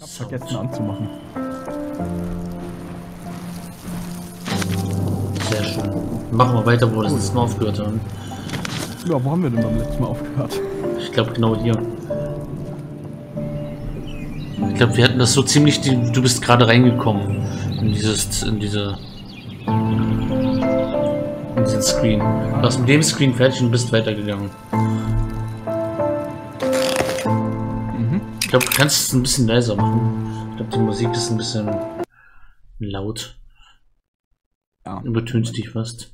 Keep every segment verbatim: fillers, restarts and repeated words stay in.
vergessen anzumachen. Sehr schön. Machen wir weiter, wo wir das letzte Mal aufgehört haben. Ja, wo haben wir denn beim letzten Mal aufgehört? Ich glaube genau hier. Ich glaube, wir hatten das so ziemlich, die, du bist gerade reingekommen in dieses, in diese, in diesen Screen. Du warst mit dem Screen fertig und bist weitergegangen. Mhm. Ich glaube, du kannst es ein bisschen leiser machen. Ich glaube, die Musik ist ein bisschen laut. Ja. Übertönst dich fast.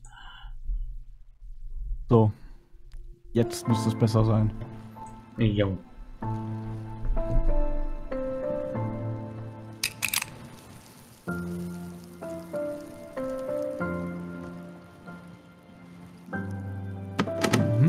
So. Jetzt müsste es besser sein. Ja. Mhm.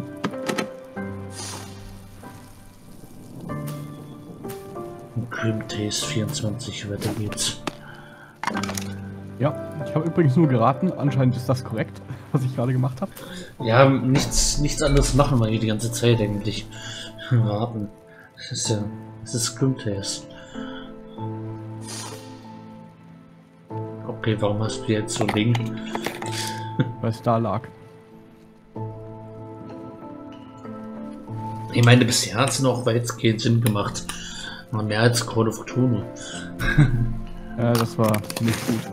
Grimtaste vierundzwanzig, weiter geht's. Ja, ich habe übrigens nur geraten. Anscheinend ist das korrekt, was ich gerade gemacht habe. Ja, nichts, nichts anderes machen wir hier die ganze Zeit eigentlich. Warten. Das ist ja. Das ist Grimtaste. Okay, warum hast du jetzt so ein Ding? Weil es da lag. Ich meine, bisher hat es noch weitgehend Sinn gemacht. Aber mehr als Call of Cthulhu. Ja, das war nicht gut.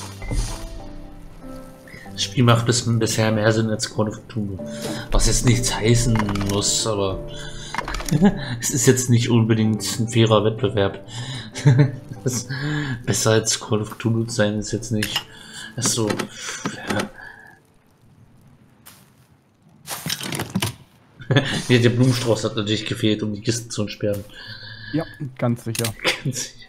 Das Spiel macht bis, bisher mehr Sinn als Call of Cthulhu. Was jetzt nichts heißen muss, aber es ist jetzt nicht unbedingt ein fairer Wettbewerb. Das besser als Call of Cthulhu zu sein ist jetzt nicht. Das ist so. Ja. Ja, der Blumenstrauß hat natürlich gefehlt, um die Kisten zu entsperren. Ja, ganz sicher. Ganz sicher.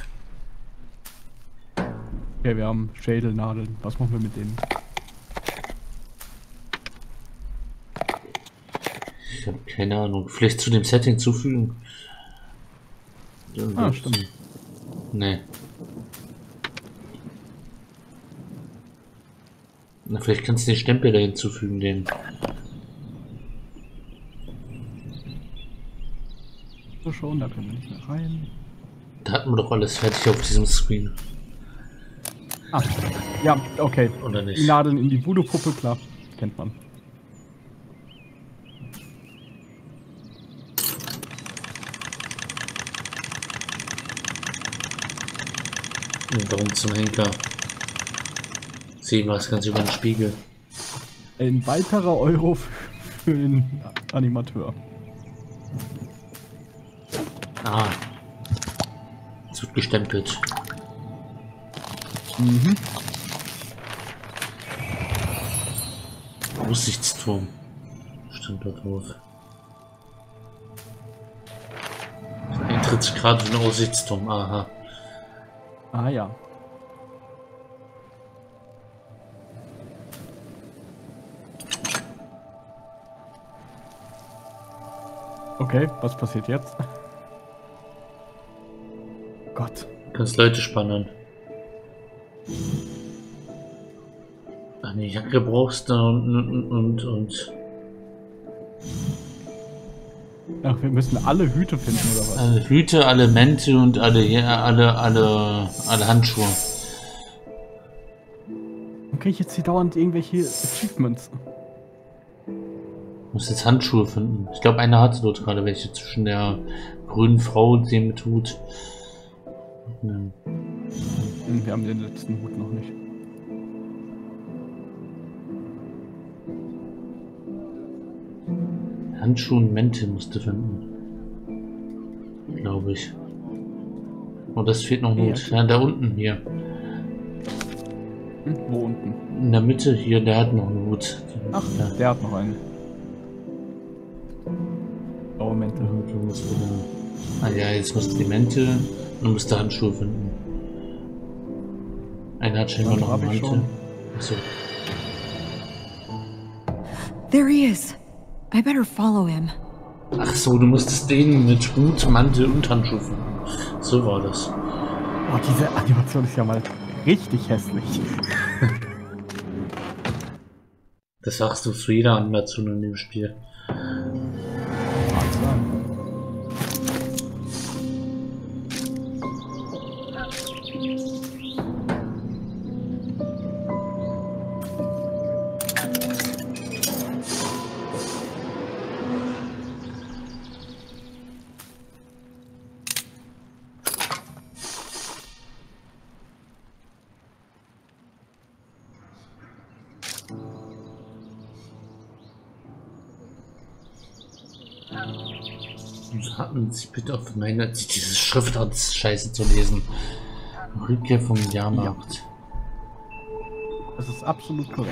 Okay, wir haben Schädelnadeln. Was machen wir mit denen? Ich habe keine Ahnung. Vielleicht zu dem Setting zufügen. Ah, stimmt. Nee. Na, vielleicht kannst du den Stempel da hinzufügen, den. So schon, da können wir nicht mehr rein. Da hatten wir doch alles fertig auf diesem Screen. Ah, ja, okay. Oder nicht? Die Nadeln in die Voodoo-Puppe, klar. Kennt man. Und warum zum Henker? Sehen wir das Ganze über den Spiegel. Ein weiterer Euro für, für den Animateur. Ah. Es wird gestempelt. Mhm. Aussichtsturm. Stand da drauf. Eintrittsgrad für den Aussichtsturm. Aha. Ah ja. Okay, was passiert jetzt? Gott. Du kannst Leute spannen. Ach nee, Jacke brauchst du und, und, und, und. Ach, wir müssen alle Hüte finden, oder was? Alle Hüte, alle Mäntel und alle, ja, alle, alle, alle Handschuhe. Okay, ich jetzt hier dauernd irgendwelche Achievements. Du musst jetzt Handschuhe finden. Ich glaube, einer hatte dort gerade welche zwischen der grünen Frau und dem mit Hut. Ja. Wir haben den letzten Hut noch nicht. Handschuhe und Mäntel musst du finden. Glaube ich. Oh, das fehlt noch ein Hut. Ja, da unten hier. Hm, wo unten? In der Mitte hier, der hat noch einen Hut. Ach, ja. Der hat noch einen. Oh, Mäntel. Ah ja, jetzt musst du die Mäntel und musst du Handschuhe finden. Einer hat scheinbar noch einen Mantel. Achso. There he is. I better follow him. Ach so, du musstest den mit Hut, Mantel und Handschuhe finden. So war das. Oh, diese Animation ist ja mal richtig hässlich. Das sagst du zu jeder Animation in dem Spiel. Warten Sie bitte auf meine, diese Schriftart scheiße zu lesen. Rückkehr vom Jahrmarkt. Ja. Das ist absolut korrekt.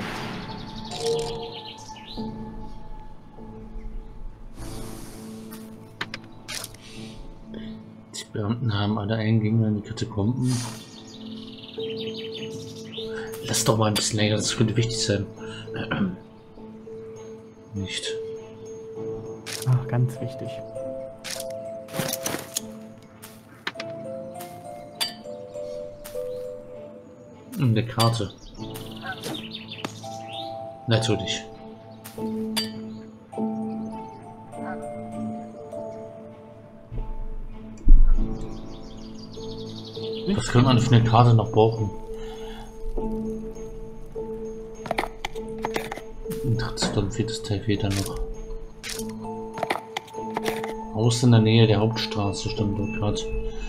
Die Beamten haben alle Eingänge in die Katakomben. Lass doch mal ein bisschen länger, das könnte wichtig sein. Nicht. Ach, ganz wichtig. In der Karte. Natürlich. Was könnte man für eine Karte noch brauchen? Dann fehlt das Teil fehlt dann noch. Haus in der Nähe der Hauptstraße stand dort gerade.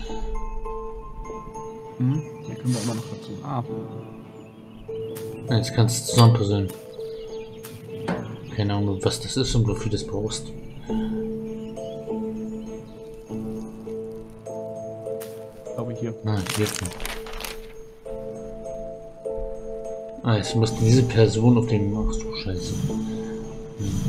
Hm, hier können wir immer noch dazu. Ah. Jetzt kannst du zusammenpuzzeln. Keine Ahnung, was das ist und wofür du das brauchst. Ich glaube hier. Ah, hier. Ah, jetzt muss diese Person auf den... Ach du Scheiße. Hm.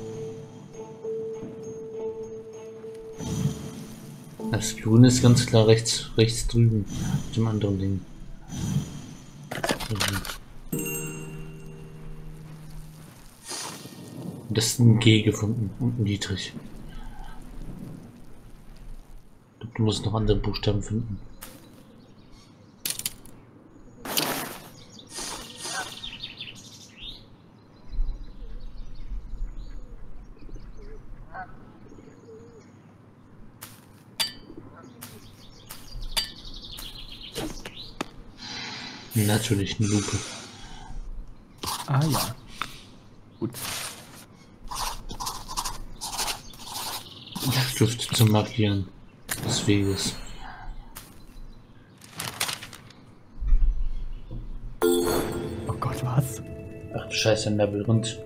Das Grün ist ganz klar rechts, rechts drüben, auf dem anderen Ding. Das ist ein G gefunden und niedrig. Du musst noch andere Buchstaben finden. Natürlich eine Lupe. Ah ja. Gut. Stift zum Markieren des Weges. Oh Gott, was? Ach du Scheiße, ein Labyrinth.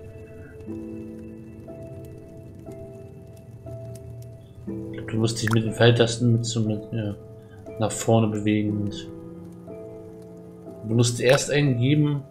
Ich glaub, du musst dich mit den Pfeiltasten mit so mit, ja, nach vorne bewegen und du musst erst eingeben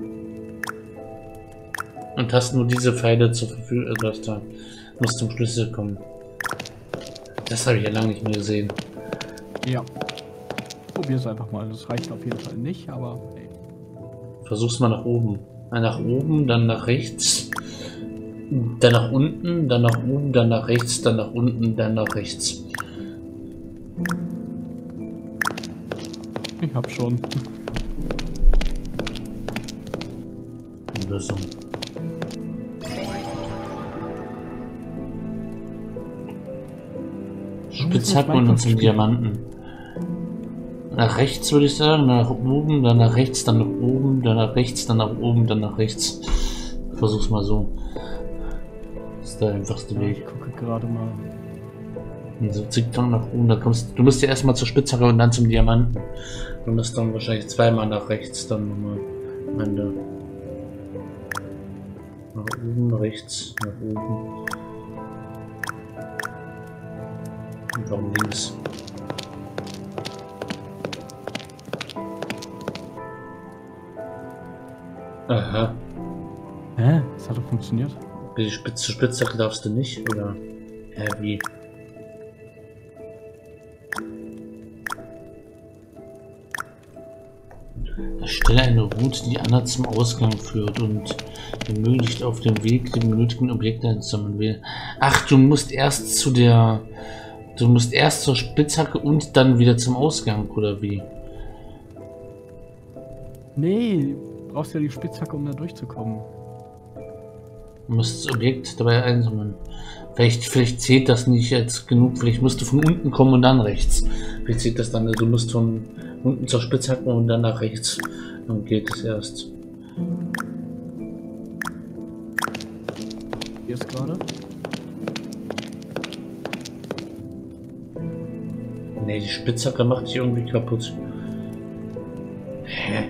und hast nur diese Pfeile zur Verfügung, also da musst zum Schlüssel kommen. Das habe ich ja lange nicht mehr gesehen. Ja. Probier es einfach mal. Das reicht auf jeden Fall nicht, aber hey. Versuch's mal nach oben. Nach oben, dann nach rechts, dann nach unten, dann nach oben, dann nach rechts, dann nach unten, dann nach rechts. Ich hab schon. Lösung. Spitzhacken und zum Diamanten. Nach rechts würde ich sagen, nach oben, dann nach rechts, dann nach oben, dann nach rechts, dann nach oben, dann nach rechts. Versuch's mal so. Das ist der einfachste Weg. Ich gucke gerade mal. Und so Zickzack nach oben, da kommst du musst ja erstmal zur Spitzhacke und dann zum Diamanten. Du musst dann wahrscheinlich zweimal nach rechts, dann nochmal am Ende. Nach oben, rechts, nach oben. Und warum links? Aha. Hä? Das hat doch funktioniert. Die Spitze Spitzhacke darfst du nicht, oder? Hä, wie? Erstelle eine Route, die Anna zum Ausgang führt und ermöglicht auf dem Weg die benötigten Objekte einzusammeln. Ach, du musst erst zu der... Du musst erst zur Spitzhacke und dann wieder zum Ausgang, oder wie? Nee, du brauchst ja die Spitzhacke, um da durchzukommen. Du musst das Objekt dabei einsammeln. Vielleicht, vielleicht zählt das nicht als genug. Vielleicht musst du von unten kommen und dann rechts. Vielleicht zählt das dann, du musst von unten zur Spitzhacke und dann nach rechts. Dann geht es erst. Hier ist gerade. Ne, die Spitzhacke macht sich irgendwie kaputt. Hä?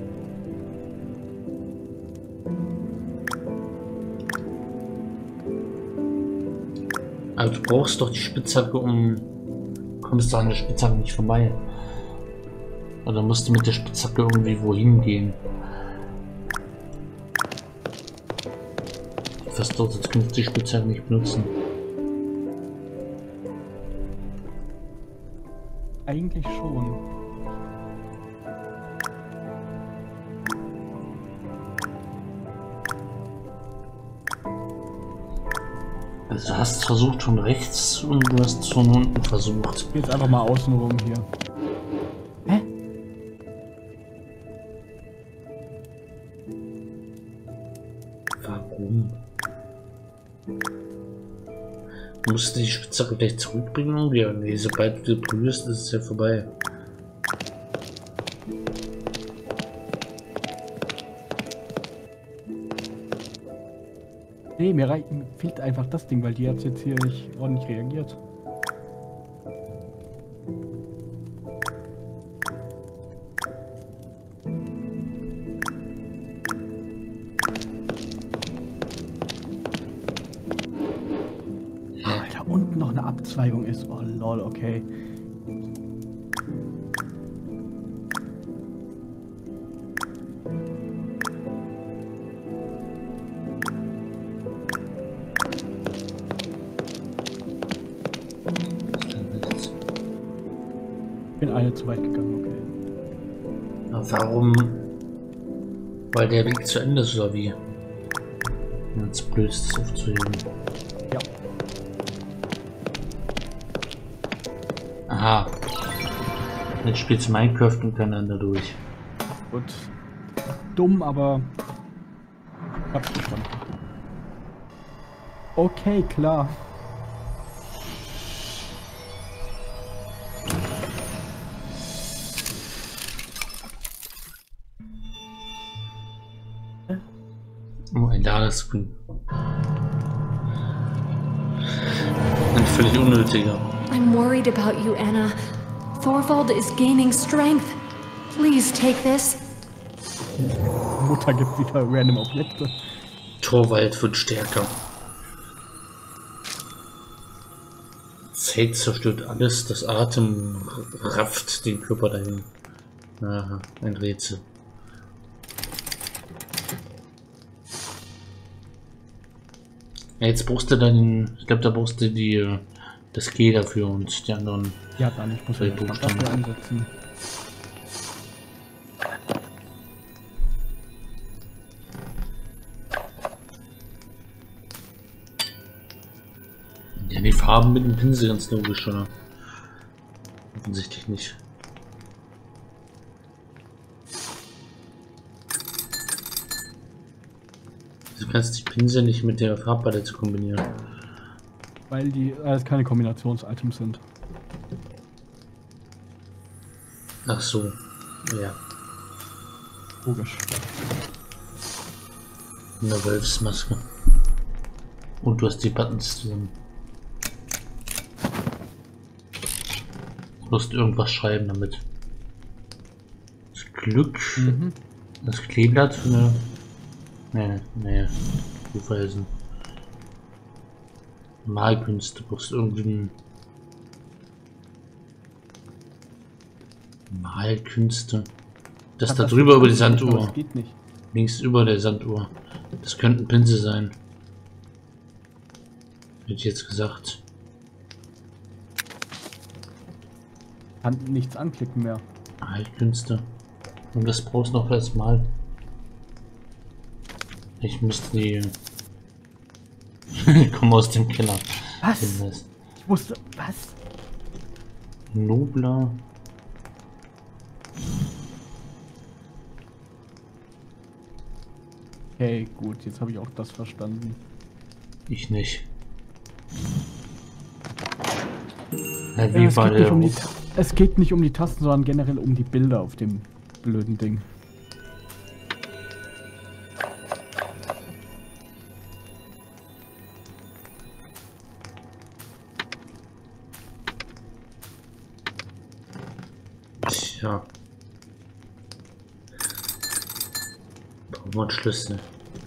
Aber du brauchst doch die Spitzhacke, um... kommst du an der Spitzhacke nicht vorbei. Oder musst du mit der Spitzhacke irgendwie wohin gehen? Was dort jetzt kannst du die Spitzhacke nicht benutzen. Eigentlich schon. Also du hast versucht von rechts und du hast von unten versucht. Jetzt einfach mal außenrum hier. Hä? Warum? Musst du die Spitzhacke gleich zurückbringen irgendwie? Nee, sobald du berührst, ist es ja vorbei. Nee, mir, reicht, mir fehlt einfach das Ding, weil die hat jetzt hier nicht ordentlich reagiert. Ah, da unten noch eine Abzweigung ist. Oh lol, okay. Ich bin eine zu weit gegangen, okay. Na, warum? Weil der Weg zu Ende ist, oder wie? Jetzt blöd ist es aufzuheben. Ja. Aha. Jetzt spielst du Minecraft und kann dann da durch. Gut. Dumm, aber ich hab's verstanden. Okay, klar. Oh, ein Ladescreen. Ein völlig unnötiger. I'm worried about you, Anna. Thorvald is gaining strength. Please take this. Mutter gibt wieder random Objekte. Torvald wird stärker. Fate zerstört alles, das Atem rafft den Körper dahin. Aha, ein Rätsel. Ja, jetzt brauchst du dann, ich glaube, da brauchst du die, das G dafür und die anderen. Ja, dann ich muss ja die Buchstaben einsetzen. Ja, die Farben mit dem Pinsel ganz logisch, oder? Offensichtlich nicht. Du kannst die Pinsel nicht mit der Farbpalette kombinieren. Weil die alles keine Kombinations-Items sind. Ach so, ja. Logisch. Eine Wolfsmaske. Und du hast die Buttons zusammen. Du musst irgendwas schreiben damit. Das Glück. Mhm. Das Kleeblatt. Ne. Nee, nee. Hufeisen. Malkünste. Du brauchst irgendwie ein Malkünste. Das Ach, da das drüber über die nicht, Sanduhr. Das geht nicht. Links über der Sanduhr. Das könnten Pinsel sein. Hätte ich jetzt gesagt. Kann nichts anklicken mehr. Malkünste. Und das brauchst du noch als Mal. Ich müsste die. Ich komme aus dem Keller. Was? Hinweis. Ich wusste. Was? Nobler. Okay, gut, jetzt habe ich auch das verstanden. Ich nicht. Ja, Ja, wie es war geht nicht der? um die, Es geht nicht um die Tasten, sondern generell um die Bilder auf dem blöden Ding. Tja. Brauchen wir einen Schlüssel.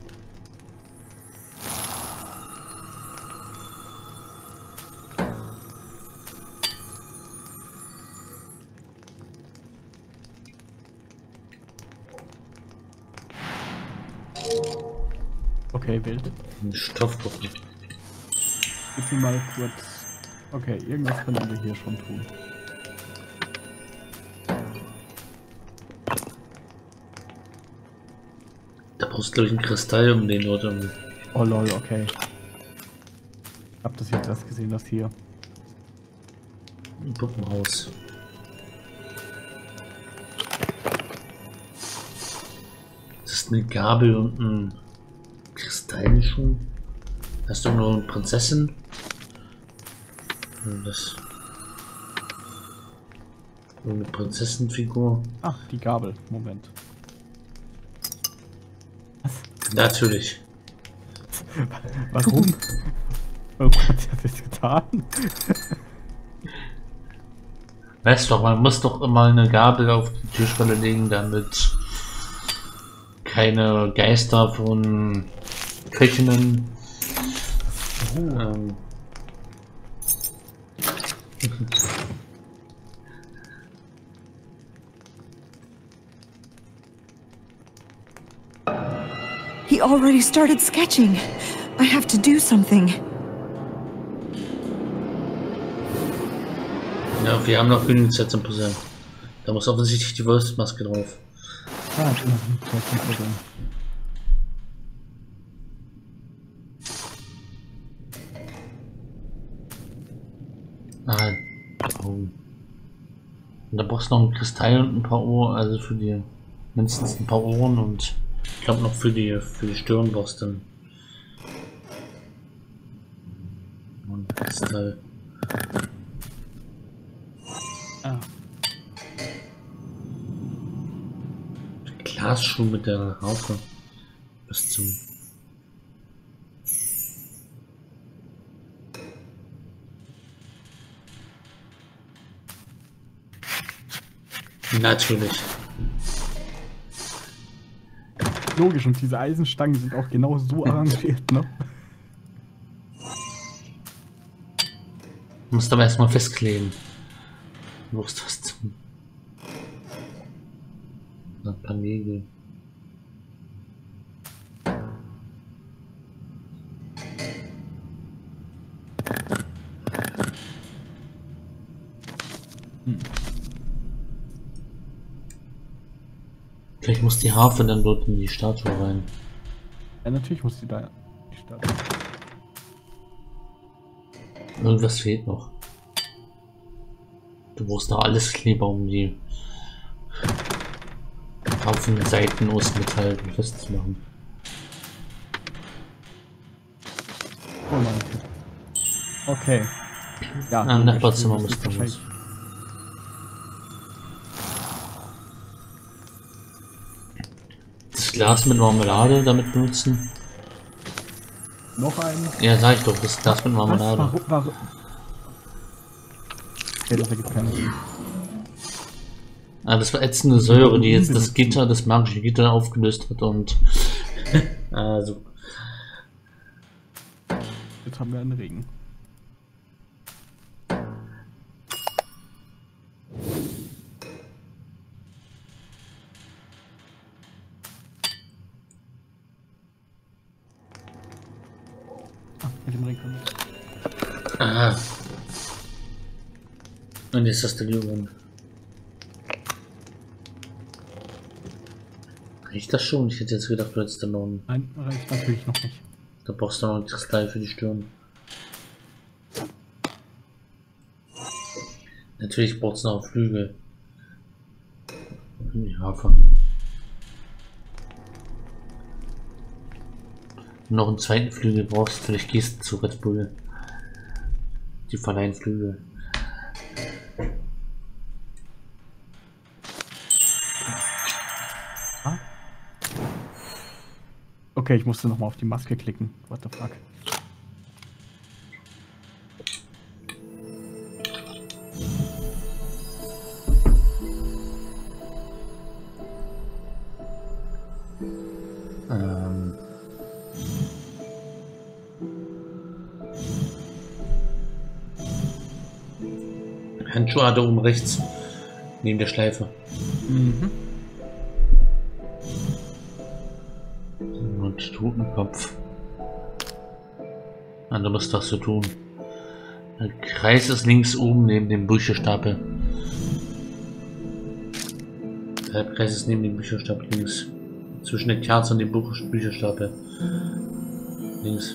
Okay, wild. Ein Stoffbuch. Gib mir mal kurz. Okay, irgendwas können wir hier schon tun. Da brauchst du, glaube ich, einen Kristall, um den dort um. Oh lol, okay. Ich hab das jetzt erst gesehen, das hier. Ein Puppenhaus. Das ist eine Gabel und ein Kristallmischung. Hast du nur eine Prinzessin? Und das. Nur eine Prinzessenfigur. Ach, die Gabel. Moment. Natürlich. Warum? Warum hat sie das jetzt getan? Weißt doch, man muss doch immer eine Gabel auf die Türschwelle legen, damit keine Geister von Köchinnen Oh. ähm, He already started sketching. I have to do something. ja, wir haben noch genügend Sets im Puzzle. Da muss offensichtlich die Wolfsmaske drauf. Ah, ich bin noch nicht so drin. Ah, oh. Und da brauchst du noch einen Kristall und ein paar Ohren, also für die mindestens ein paar Ohren und ich glaube noch für die für die Stirn brauchst du dann einen Kristall. Ah. Glasschuh mit der Harfe. Bis zum Natürlich. Logisch, und diese Eisenstangen sind auch genau so arrangiert, ne? Du musst aber erstmal festkleben. Du musst was tun. Ein paar Nägel. Hm. Vielleicht muss die Harfe dann dort in die Statue rein. Ja, natürlich muss die da die Statue. Irgendwas fehlt noch. Du brauchst noch alles Kleber, um die Haufen Seiten aus Metall festzumachen. Oh mein Gott. Okay. Ja, Ah, im Nachbarzimmer das muss ist man wahrscheinlich- was. Das Glas mit Marmelade damit benutzen. Noch einen. Ja, sag ich doch, das Glas mit Was? Marmelade. Warum? Warum? Okay, das ergibt keinen Sinn. Ah, das war ätzende Säure, die jetzt das Gitter, das magische Gitter aufgelöst hat und also Jetzt haben wir einen Regen. Ah, mit dem Regen kann ich. aha. Und jetzt hast du die Uhren. Reicht das schon? Ich hätte jetzt gedacht, du hättest dann noch einen, Nein, reicht natürlich noch nicht. da brauchst du noch einen Kristall für die Stirn. Natürlich brauchst du noch Flügel. Und die Harfe. Noch einen zweiten Flügel brauchst du, vielleicht gehst du zu Red Bull. Die verleihen Flügel. Okay, ich musste nochmal auf die Maske klicken. What the fuck? Ähm. Handschuhe hat er oben rechts. Neben der Schleife. Mhm. Und Totenkopf. Ah, du musst was zu tun. Der Kreis ist links oben neben dem Bücherstapel. Der Kreis ist neben dem Bücherstapel links. Zwischen der Kerze und dem Buch Bücherstapel. Links.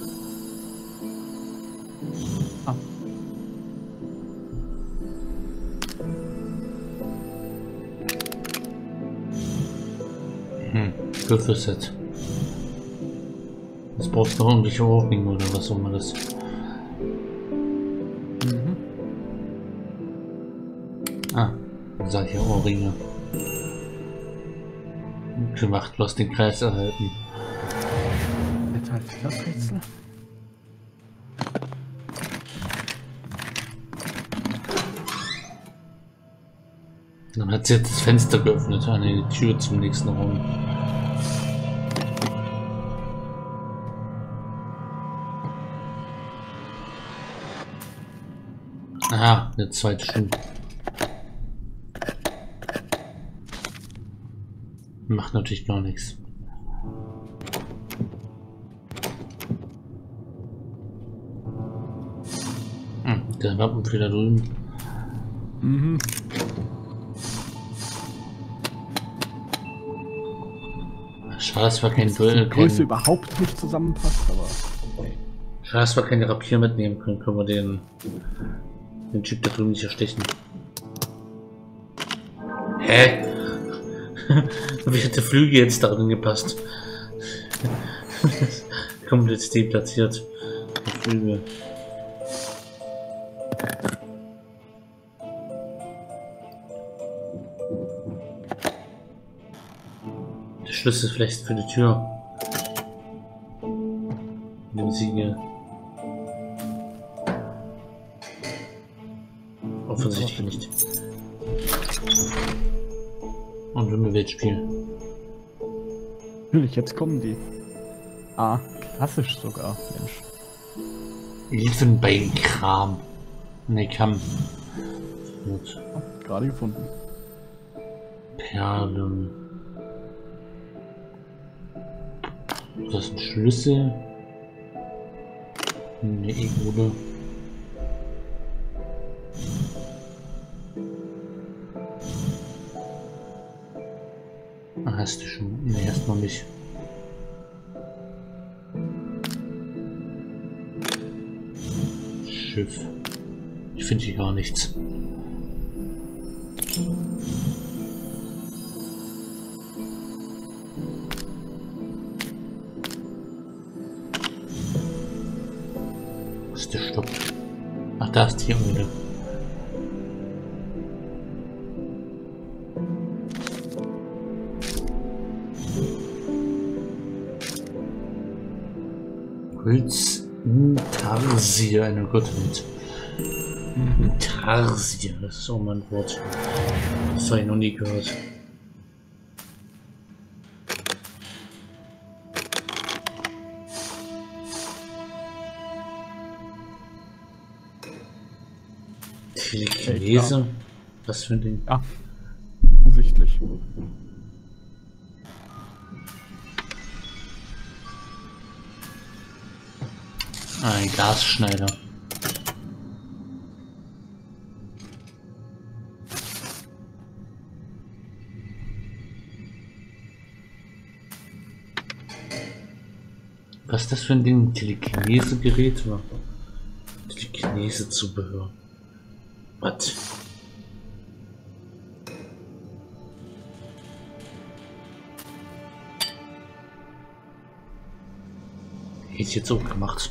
Ah. Hm, Würfelset. Jetzt brauchst du noch irgendwelche Ohrringe oder was auch immer das. Mhm. Ah, dann sag ich ja Ohrringe. Gemacht, bloß den Kreis erhalten. Jetzt halt das Rätsel. Dann hat sie jetzt das Fenster geöffnet, an die Tür zum nächsten Raum. Aha, eine zweite Stunde. Macht natürlich gar nichts. Hm, der Wappenfehler drüben. Mhm. Schade, dass wir kein Duell. Die Größe Kein, überhaupt nicht zusammenpasst, aber. schade, dass wir keine Rapier mitnehmen können. Können wir den, den Typ da drüben nicht erstechen. Hä? Wie hat der Flügel jetzt darin gepasst? Komplett deplatziert. Der Flügel. Der Schlüssel vielleicht für die Tür. Dem Siegel. Offensichtlich nicht. Und Wimmelwelt-Spiel. Natürlich, jetzt kommen die. Ah, klassisch sogar, Mensch. Hilfen bei Kram. Ne, Kamm. Gut. Oh, gerade gefunden. Perlen. Das ist ein Schlüssel. Eine E-Bude. Hast du schon? Ne, erstmal nicht. Schiff. Ich finde hier gar nichts. Was ist der Stopp? Ach, da ist die Mühle. Holz Intarsier, eine Gottheit. Intarsier, das ist auch mal ein Wort. Das habe ich noch nie gehört. Telekinese? Was für ein Ding? Ja, offensichtlich. Ein Gasschneider. Was ist das für ein Ding? Telekinese-Gerät war? Telekinese-Zubehör. Was? Hätte ich jetzt auch gemacht.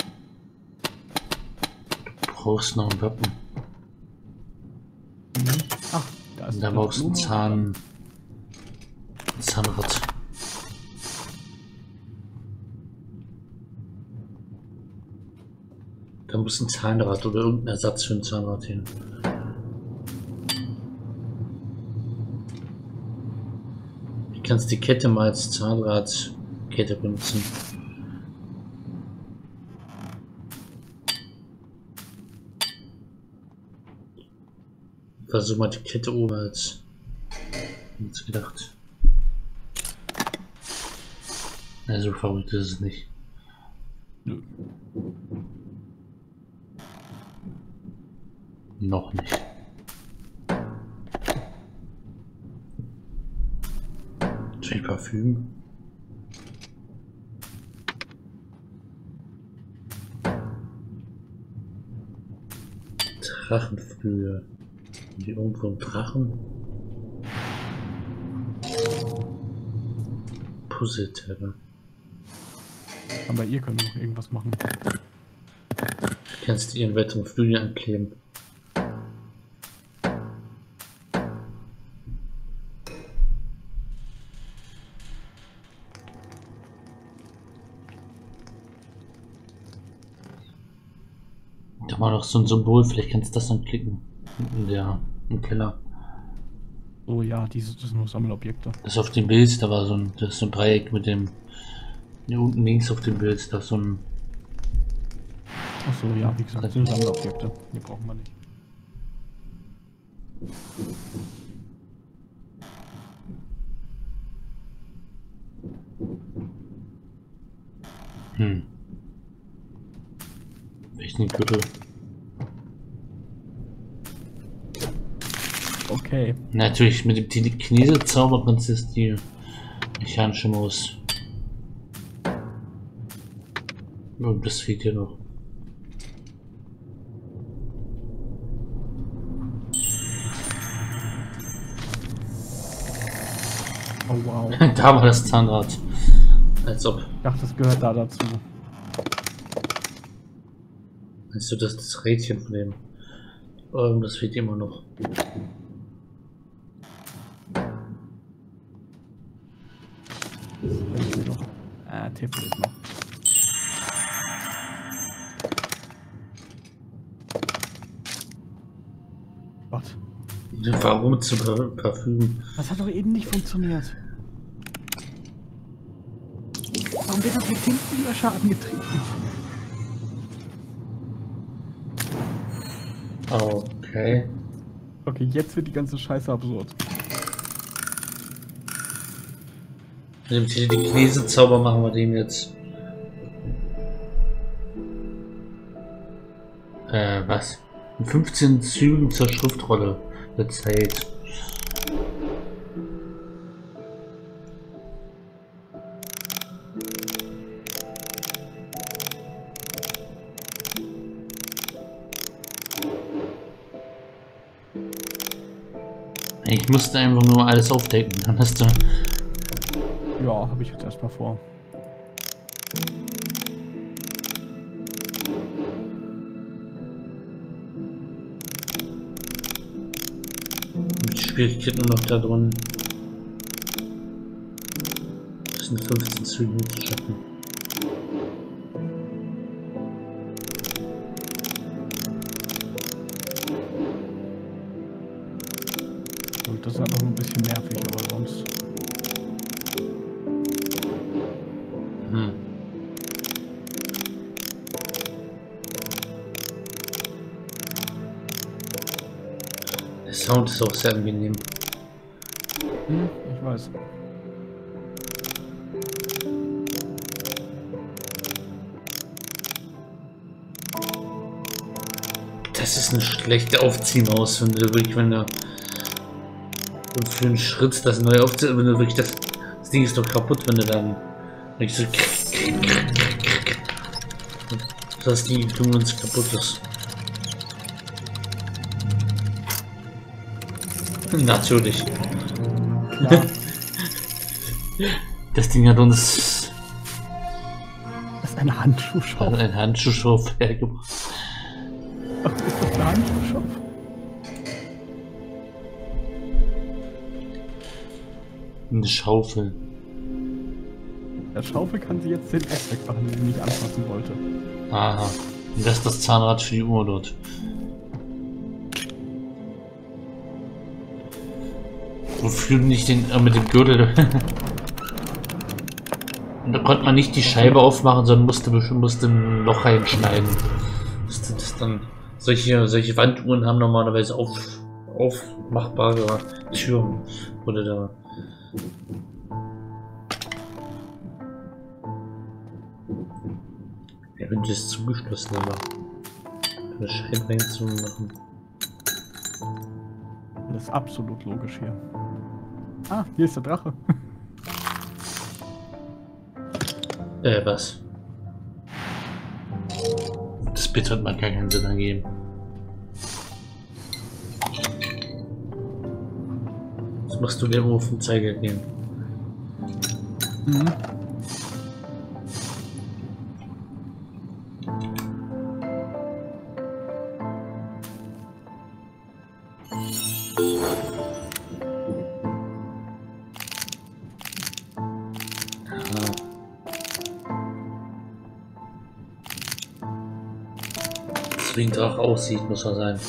Du brauchst noch ein Wappen. Mhm. Was Da brauchst du einen Zahn. Zahnrad. Da muss ein Zahnrad oder irgendein Ersatz für ein Zahnrad hin. Du kannst die Kette mal als Zahnradkette benutzen. Versuch mal die Kette oben als jetzt gedacht. Also verrückt ist es nicht. Nö. Noch nicht. Natürlich Parfüm. Drachenflügel. Die irgendwo ein Drachen. Puzzleteile. Aber ihr könnt noch irgendwas machen. Du kannst ihren weiteren Flügel ankleben. Da war noch so ein Symbol, vielleicht kannst du das dann klicken. In der, im Keller. Oh ja, diese, das sind nur Sammelobjekte. Das auf dem Bild, da war so ein, das ist so ein Dreieck mit dem. Hier unten links auf dem Bild, da ist so ein. Achso, ja, wie gesagt, das sind Sammelobjekte. Die brauchen wir nicht. Hm. Echt ein Gürtel. Okay. Natürlich, mit dem Telekinese-Zauber kannst du jetzt die mechanische Maus. Und das fehlt hier noch. Oh wow. Da war das Zahnrad. Als ob. Ich dachte, das gehört da dazu. Meinst du, das ist das Rädchen von dem? Oh, das fehlt immer noch. Ah, Tipp ist noch. Gott. Warum zu Parfüm? Das hat doch eben nicht funktioniert. Warum wird das mit hinten über Schaden getrieben? Okay. Okay, jetzt wird die ganze Scheiße absurd. Mit dem Telekinese-Zauber machen wir den jetzt. Äh, was? In fünfzehn Zügen zur Schriftrolle der Zeit. Ich musste einfach nur alles aufdecken, dann hast du. Ja, habe ich jetzt erstmal vor. Mit Schwierigkeit nur noch da drin. Das sind fünfzehn Züge zu schaffen. Und das ist einfach nur ein bisschen nervig, aber sonst. Hm. Der Sound ist auch sehr angenehm. Hm, ich weiß. Das ist eine schlechte Aufziehmaus, wenn du wirklich, wenn du für einen Schritt das neu aufziehst, wenn du wirklich das, das Ding ist doch kaputt, wenn du dann wirklich so dass die Blume uns kaputt ist. Natürlich. Ja. Das Ding hat uns Das ist eine Handschuhschaufel. ein Handschuhschaufel hergebracht. Ach, ist das eine Handschuhschaufel? Eine Schaufel. Der Schaufel kann sie jetzt den Eck wegmachen, den sie nicht anfassen wollte. Aha. Und das ist das Zahnrad für die Uhr dort. Wofür nicht den äh, mit dem Gürtel? Und da konnte man nicht die Scheibe aufmachen, sondern musste musste ein Loch reinschneiden. Das, das dann solche solche Wanduhren haben normalerweise auf aufmachbare Türen. Oder da. Ja, wenn das zugeschlossen war. Eine Scheibe reinzumachen. Das ist absolut logisch hier. Ah, hier ist der Drache. Äh, was? Das Bild hat mal gar keinen Sinn ergeben. Was machst du der auf den Zeiger gehen? Mhm. Wie ein Drache aussieht, muss er sein.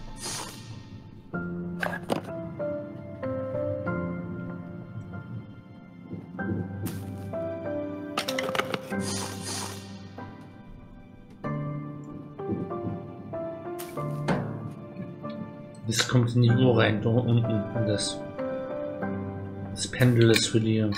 Das kommt in die Uhr rein, da unten. Und das, das Pendel ist für die.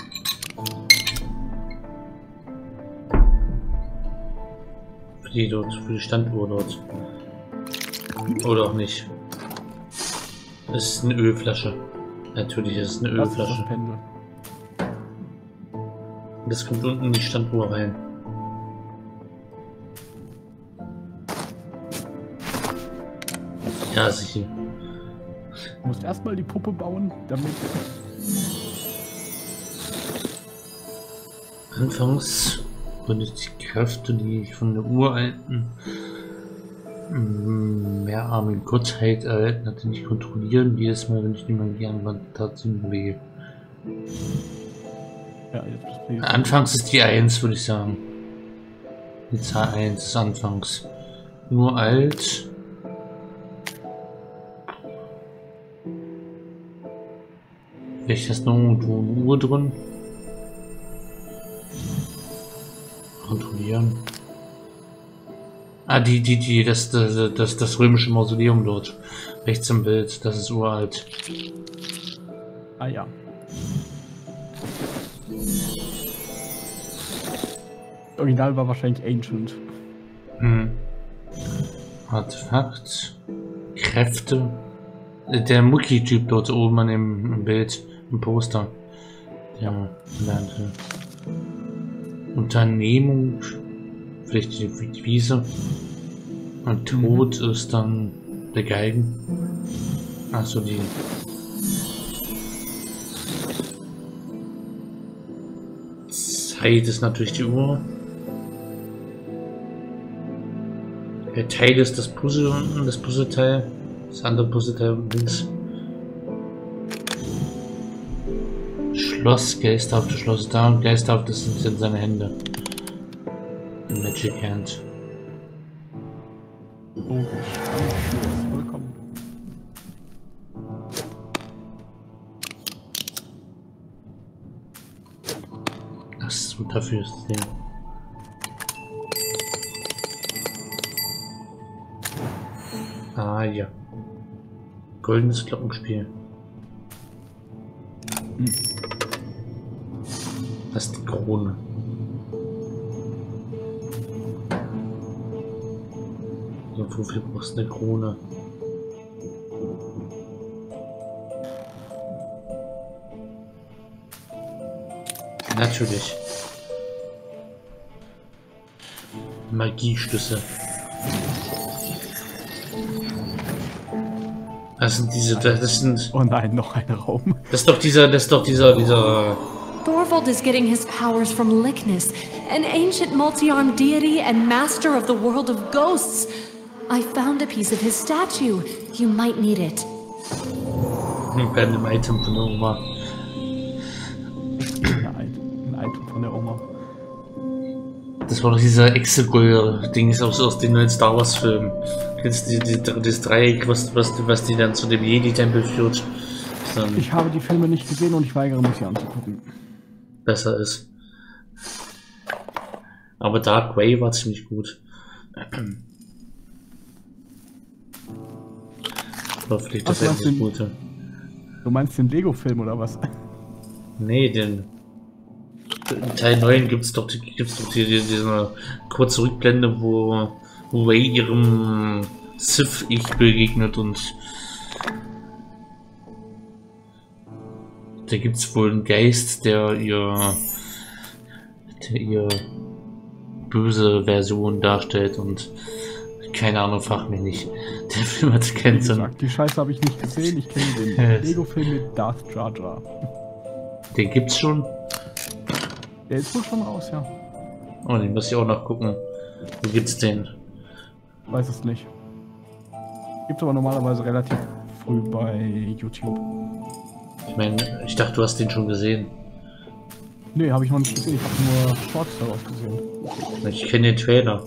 Die dort, für die Standuhr dort. Oder auch nicht. Es ist eine Ölflasche. Natürlich ist es eine Das ist Ölflasche. das Pendel. Das kommt unten in die Standuhr rein. Ja, sicher. Du musst erstmal die Puppe bauen, damit. Anfangs konnte ich die Kräfte, die ich von der uralten mm, mehrarmigen Gottheit erhalten hatte, nicht kontrollieren. Jedes Mal, wenn ich die Magie anwandte, tat sie mir weh. Ja, jetzt bist du hier. Anfangs ist die eins, würde ich sagen. Die Zahl eins ist anfangs. Nur alt. Vielleicht ist noch irgendwo eine Uhr drin. Kontrollieren. Ah, die, die, die, das, das, das, das römische Mausoleum dort. Rechts im Bild, das ist uralt. Ah ja. Das Original war wahrscheinlich Ancient. Hm. Artefakt. Kräfte. Der Mucki-Typ dort oben an dem im Bild, im Poster. Der lernte. Unternehmung. Vielleicht die, die Wiese. Und Tod mhm. ist dann der Geigen. Achso, die. Zeit ist natürlich die Uhr. Der Teil ist das Puzzle unten, das Puzzleteil. Das andere Puzzleteil links. Schloss, geisterhafte Schloss da und geisterhaft sind seine Hände. Magic Hand. Oh, vollkommen. Ach so, dafür ist das Ding. Ah ja. Goldenes Glockenspiel. Hm. Das ist die Krone. So, wofür brauchst du eine Krone? Natürlich. Magieschlüssel. Das sind diese, das sind... Oh nein, noch ein Raum. Das ist doch dieser, das ist doch dieser, dieser... Thorvald is getting his powers from Lycnus, an ancient multi-armed deity and master of the world of ghosts. I found a piece of his statue. You might need it. Ein random Item von der Oma. Das war doch dieser Exegol-Ding aus, aus den neuen Star Wars-Filmen. Kennst du die, die, das Dreieck, was, was, was die dann zu dem Jedi-Tempel führt? Dann Ich habe die Filme nicht gesehen und ich weigere mich, sie anzugucken. besser ist. Aber Dark Way war ziemlich gut. Oder vielleicht das Ach, du meinst etwas den- Gute. Du meinst den Lego-Film oder was? Nee, den in Teil neun gibt's doch, die- gibt's doch die, die, diese kurze Rückblende, wo, wo Rey ihrem Sith-Ich begegnet und da gibt's wohl einen Geist, der ihr, der ihr böse Version darstellt und keine Ahnung, frag mich nicht. Der Film hat keinen Wie Sinn. gesagt, die Scheiße habe ich nicht gesehen. Ich kenne den Yes. Lego-Film mit Darth Jar Jar. Den gibt's schon. Der ist wohl schon raus, ja. Oh, den muss ich auch noch gucken. Wo gibt's den? Weiß es nicht. Gibt aber normalerweise relativ früh bei YouTube. Ich meine, ich dachte, du hast den schon gesehen. Nee, habe ich noch nicht gesehen. Ich habe nur Shorts daraus gesehen. Ich kenne den Trailer.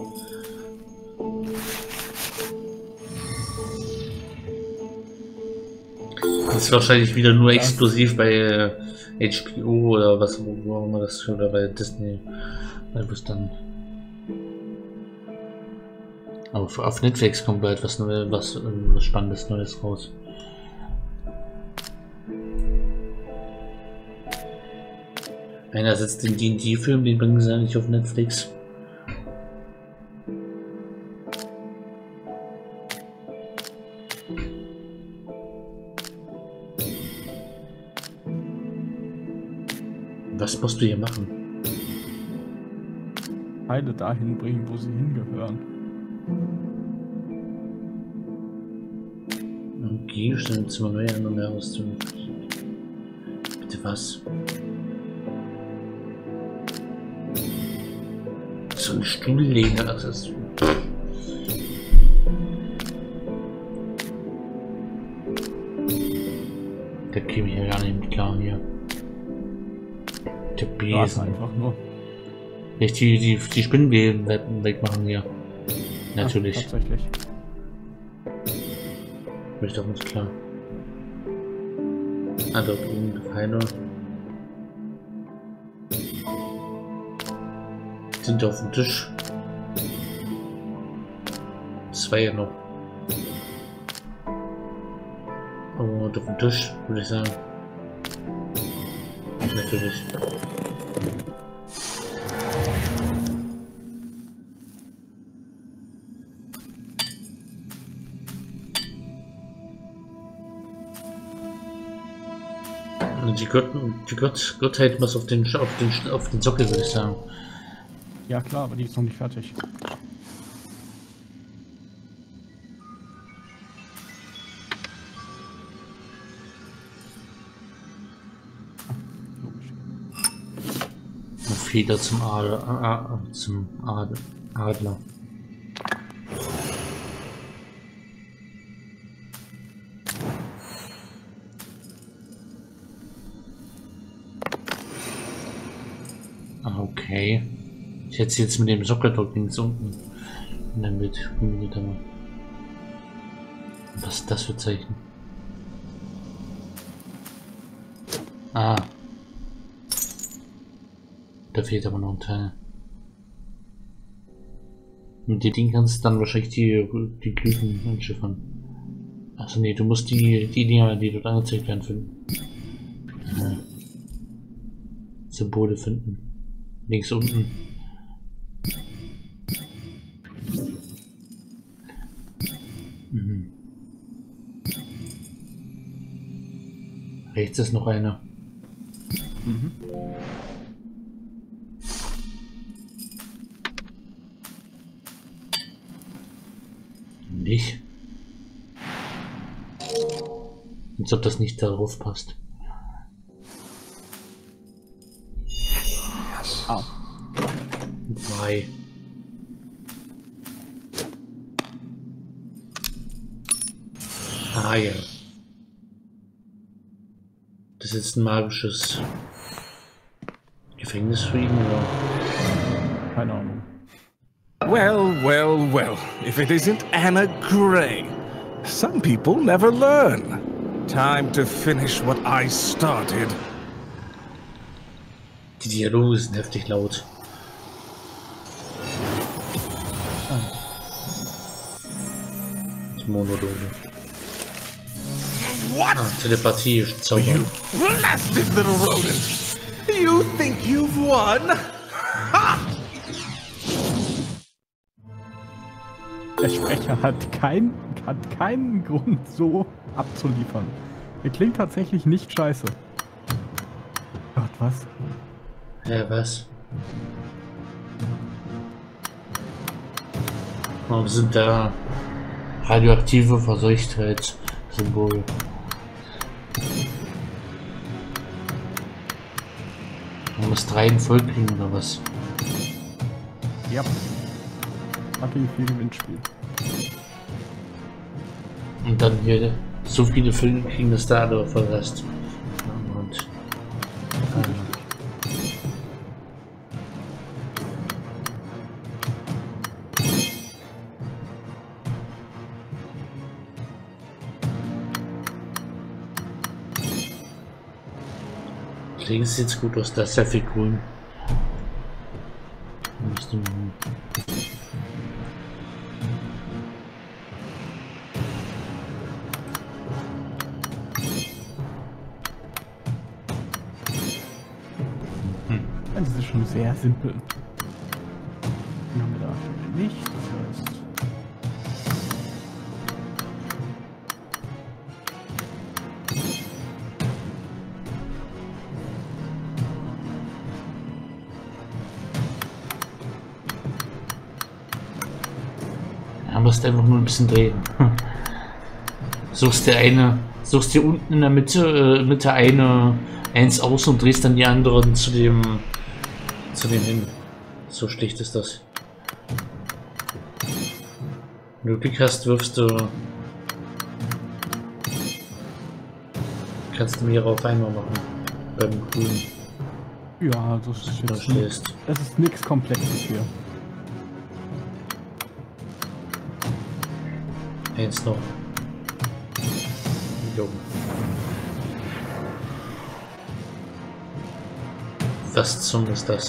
Das ist wahrscheinlich wieder nur exklusiv bei äh, H B O oder was, wo wo auch immer das, oder bei Disney. Weil bis dann. Auf, auf Netflix kommt bald was Neues, was, ähm, was Spannendes Neues raus. Einerseits den D und D-Film, den bringen sie ja nicht auf Netflix. Was musst du hier machen? Teile dahin bringen, wo sie hingehören. Gegenstände zum neue an und herauszufinden. Bitte was? So ein Stuhl legen, das ist. Da käme ich ja gar nicht mit klar hier. Der Warte Besen. einfach nur. Nicht die, die, die Spinnenweben wegmachen hier. Natürlich. Ja, tatsächlich. Ist doch nicht klar. Ah, dort oben die Pfeile. Sind auf dem Tisch. Zwei ja noch. Und auf dem Tisch, würde ich sagen. Natürlich. Die, Gott, die Gott, Gottheit muss auf den, auf den, auf den Sockel, würde ich sagen. Ja klar, aber die ist noch nicht fertig. Logisch. Eine Feder zum Adler, ah, zum Adler. Adler. Ah, okay. Ich hätte jetzt mit dem Sockel dort links unten in der Mitte kombiniert, aber was ist das für Zeichen? Ah. Da fehlt aber noch ein Teil. Mit dem Ding kannst du dann wahrscheinlich die, die Glyphen entschiffern. Achso, nee, du musst die, die Dinger, die dort angezeigt werden, finden. Ja. Symbole finden. Links unten. Mhm. Rechts ist noch einer. Mhm. Nicht. Als ob das nicht darauf passt. Ah, Zwei. Ah ja. Das ist jetzt ein magisches Gefängnis für ihn, oder? keine Ahnung. Well, well, well. If it isn't Anna Gray. Some people never learn. Time to finish what I started. Die Dialoge sind heftig laut. Die Monologe. What? Ah, Telepathie, Zauber. You blasted little rodent! You think you've won? Ha! Der Sprecher hat, kein, hat keinen Grund, so abzuliefern. Er klingt tatsächlich nicht scheiße. Gott, was? Ja, was? Warum sind da radioaktive Verseuchtheitssymbole? Man muss drei in voll kriegen oder was? Ja. Fucking viel Gewinnspiel. Und dann hier so viele Filme kriegen, dass da alle verlässt. Und äh, links sieht's gut aus, da ist sehr viel grün. Das ist schon sehr simpel. Den haben wir da aktuell nicht, das heißt... Ja, musst einfach nur ein bisschen drehen. Suchst dir eine, suchst dir unten in der Mitte, äh, Mitte eine eins aus und drehst dann die anderen zu dem zu dem hin. So schlicht ist das. Wenn du Glück hast, wirfst du. Kannst du mehrere auf einmal machen. Beim Grün. Ja, das ist jetzt stehst. Das ist nichts Komplexes hier. Eins noch. Jo. Was zum ist das?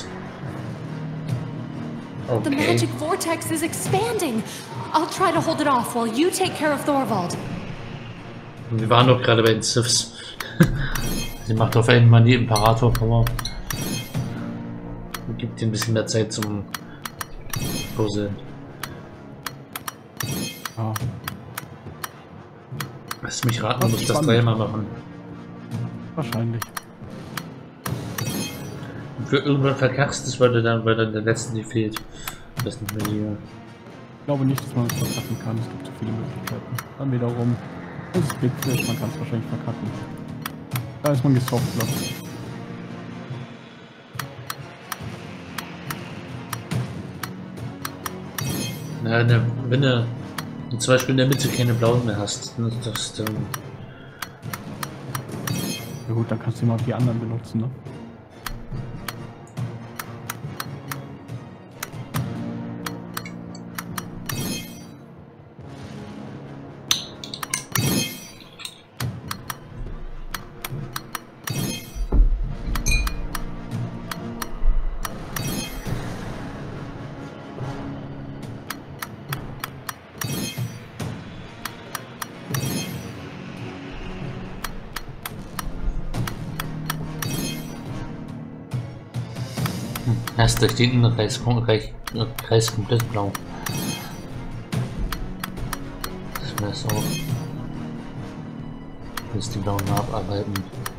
The Okay. magic vortex is expanding. I'll try to hold it off while you take care of Thorvald. Wir waren doch gerade bei den Siths. Sie macht auf einmal die Imperator-Power. Und gibt ihr ein bisschen mehr Zeit zum Puzzeln. Ja. Lass mich raten, Das muss ich ist das spannend. dreimal machen. Wahrscheinlich. Und für irgendwann verkackst es, weil du dann, weil dann der letzte nicht fehlt. Das ist nicht mehr die. Ich glaube nicht, dass man es verkacken kann. Es gibt zu viele Möglichkeiten. Dann wiederum, es ist Big Fish, man kann es wahrscheinlich verkacken. Da ist man gesoftblockt. Na, ne, wenn du zum Beispiel in der Mitte keine blauen mehr hast, ne, das dann. Ja gut, dann kannst du immer die anderen benutzen, ne? Erst durch den Innenreis Kreis, Kreis komplett blau. Das wäre es auch. Bis die blauen abarbeiten.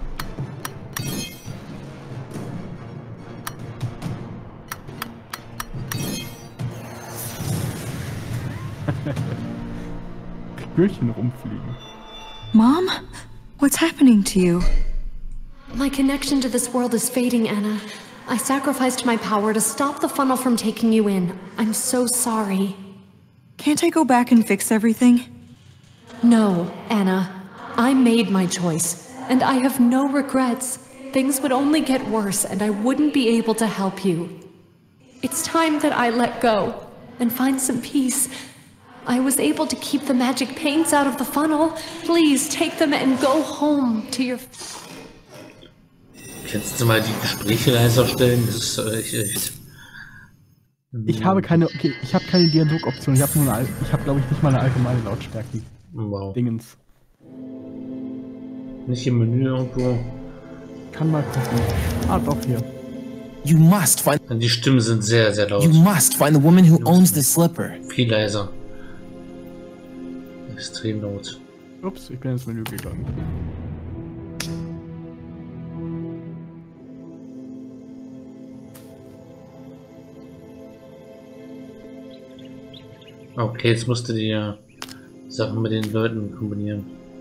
Gürchen rumfliegen. Mom? What's happening to you? My connection to this world is fading, Anna. I sacrificed my power to stop the funnel from taking you in. I'm so sorry. Can't I go back and fix everything? No, Anna. I made my choice, and I have no regrets. Things would only get worse, and I wouldn't be able to help you. It's time that I let go. and find some peace. I was able to keep the magic paints out of the funnel. Please take them and go home to your... Kannst du mal die Gespräche leiser stellen? Das ist echt... echt. Ich habe keine, okay, ich habe keine Dialogoption. Ich habe nur eine, ich habe glaube ich nicht mal eine allgemeine Lautstärke. Wow. Dingens. Nicht im Menü irgendwo. Kann mal gucken. Ah, doch hier. You must find. Die Stimmen sind sehr, sehr laut. You must find the woman who owns the slipper. Viel leiser. Extrem laut. Ups, ich bin ins Menü gegangen. Okay, jetzt musst du die äh, Sachen mit den Leuten kombinieren.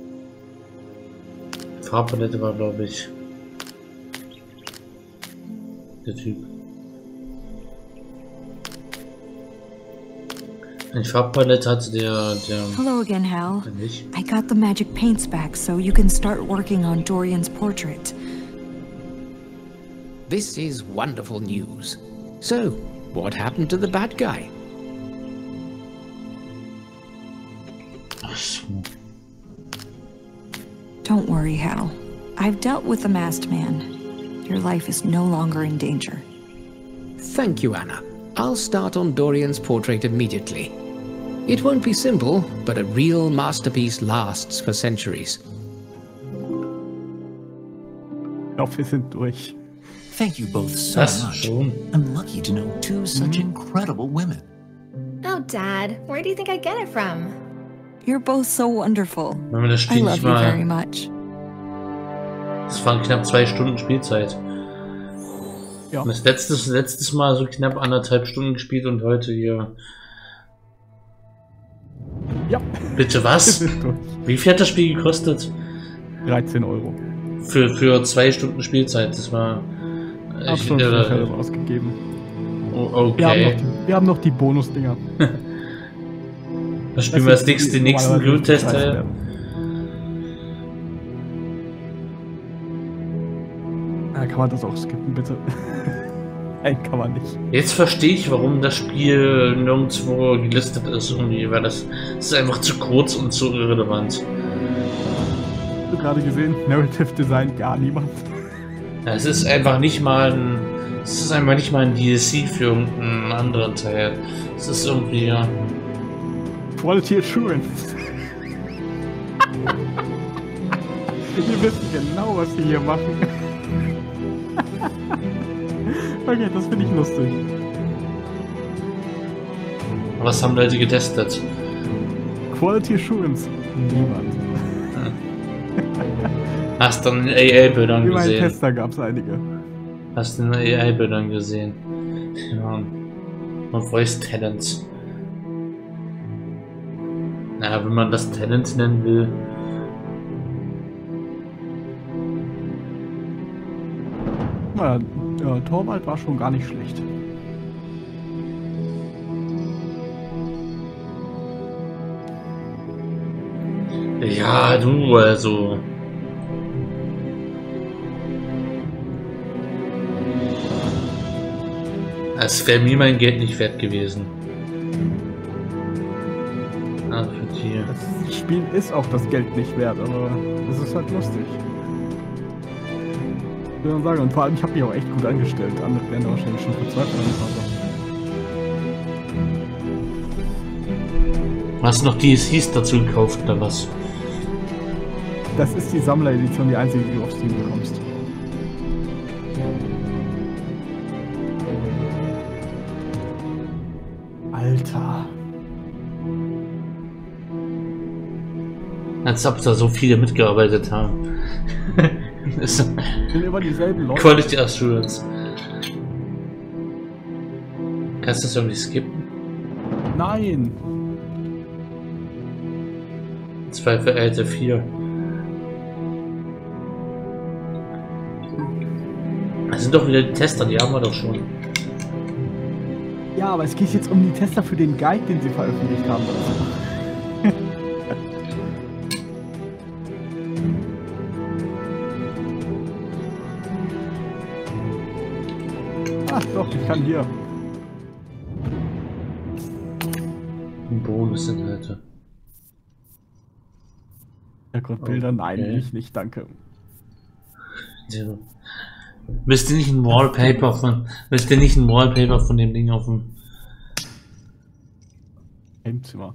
Farbpalette war, glaube ich, der Typ. Eine Farbpalette hatte der, der... Hello again, Hal. der nicht. I got the magic paints back, so you can start working on Dorian's portrait. This is wonderful news. So, what happened to the bad guy? Ach so. Don't worry, Hal. I've dealt with the masked man. Your life is no longer in danger. Thank you, Anna. I'll start on Dorian's portrait immediately. It won't be simple, but a real masterpiece lasts for centuries. Ich glaube, wir sind durch. Thank you both so Das much. schon. I'm lucky to know two such incredible women. Oh, Dad, where do you think I get it from? You're both so wonderful. Wenn wir das I Spiel love nicht you very mal... much. Das waren knapp zwei Stunden Spielzeit. Ja. Und das letztes, letztes Mal so knapp anderthalb Stunden gespielt und heute hier... Ja. Bitte was? Wir sind durch. Wie viel hat das Spiel gekostet? dreizehn Euro. Für, für zwei Stunden Spielzeit, das war... Hab schon äh, viel ausgegeben. oh, Wir haben noch okay. die, wir haben noch die Bonusdinger. Das spielen wir als nächstes, den nächsten Blutteil. Ja, kann man das auch skippen, bitte? Nein, kann man nicht. Jetzt verstehe ich, warum das Spiel nirgendwo gelistet ist, irgendwie, weil das, das ist einfach zu kurz und zu irrelevant. Hast du gerade gesehen? Narrative Design, gar niemand. Ja, es ist einfach nicht mal ein, es ist einfach nicht mal ein D L C für irgendeinen anderen Teil. Es ist irgendwie, ja. Quality Assurance. Wir wissen genau, was wir hier machen. Okay, das finde ich lustig. Was haben Leute getestet? Quality Assurance. Niemand. Hast du an A I-Bildern Wie mein gesehen? Tester gab es einige. Hast du an A I-Bildern gesehen? Ja. Und Voice Talents. Naja, wenn man das Talent nennen will. Ja, ja, Torwald war schon gar nicht schlecht. Ja, du, also. Es wäre mir mein Geld nicht wert gewesen. Ah, für die. Das Spiel ist auch das Geld nicht wert, aber es ist halt lustig. Ich will sagen, und vor allem, ich habe mich auch echt gut angestellt. Andere werden wahrscheinlich schon verzweifelt. Hast du noch D L Cs dazu gekauft oder was? Das ist die Sammleredition, die einzige, die du auf Steam bekommst. Alter. Als ob da so viele mitgearbeitet haben. Das ist Sind immer dieselben Leute. Quality Assurance. Kannst du das irgendwie skippen? Nein. zwei für L T vier. Das sind doch wieder die Tester, die haben wir doch schon. Ja, aber es geht jetzt um die Tester für den Guide, den sie veröffentlicht haben. Ach doch, ich kann hier. Bonusinhalte. Hintergrundbilder? Okay. Nein, ich nicht, danke. Ja. Wisst ihr nicht ein Wallpaper von. Wisst ihr nicht ein Wallpaper von dem Ding auf dem. Im Zimmer.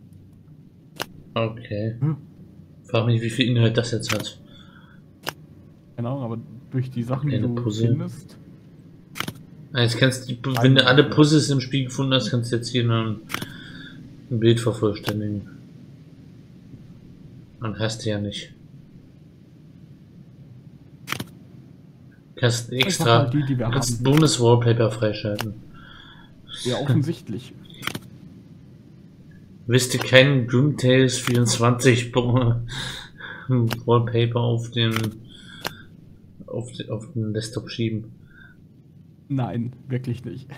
Okay. Hm. Frag mich, wie viel Inhalt das jetzt hat. Genau, aber durch die Sachen, Keine die du Puzzle. findest. Jetzt kannst du, wenn du alle Puzzles im Spiel gefunden hast, kannst du jetzt hier ein, ein Bild vervollständigen. Dann hast du ja nicht. Kannst extra mal die, die wir kannst haben. Bonus-Wallpaper freischalten. Ja, offensichtlich. Wisst ihr keinen Grimtales vierundzwanzig Wallpaper auf den auf, den, auf den Desktop schieben? Nein, wirklich nicht.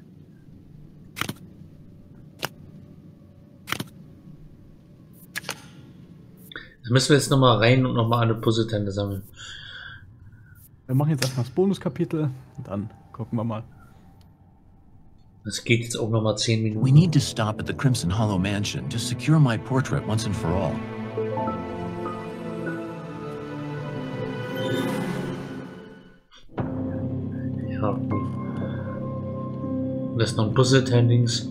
Da müssen wir jetzt nochmal rein und nochmal alle Puzzleteile sammeln. Wir machen jetzt erstmal das Bonuskapitel und dann gucken wir mal. Das geht jetzt auch nochmal zehn Minuten. We need to stop at the Crimson Hollow Mansion to secure my portrait once and for all. Ja, okay. Das ist noch ein Puzzleteil links.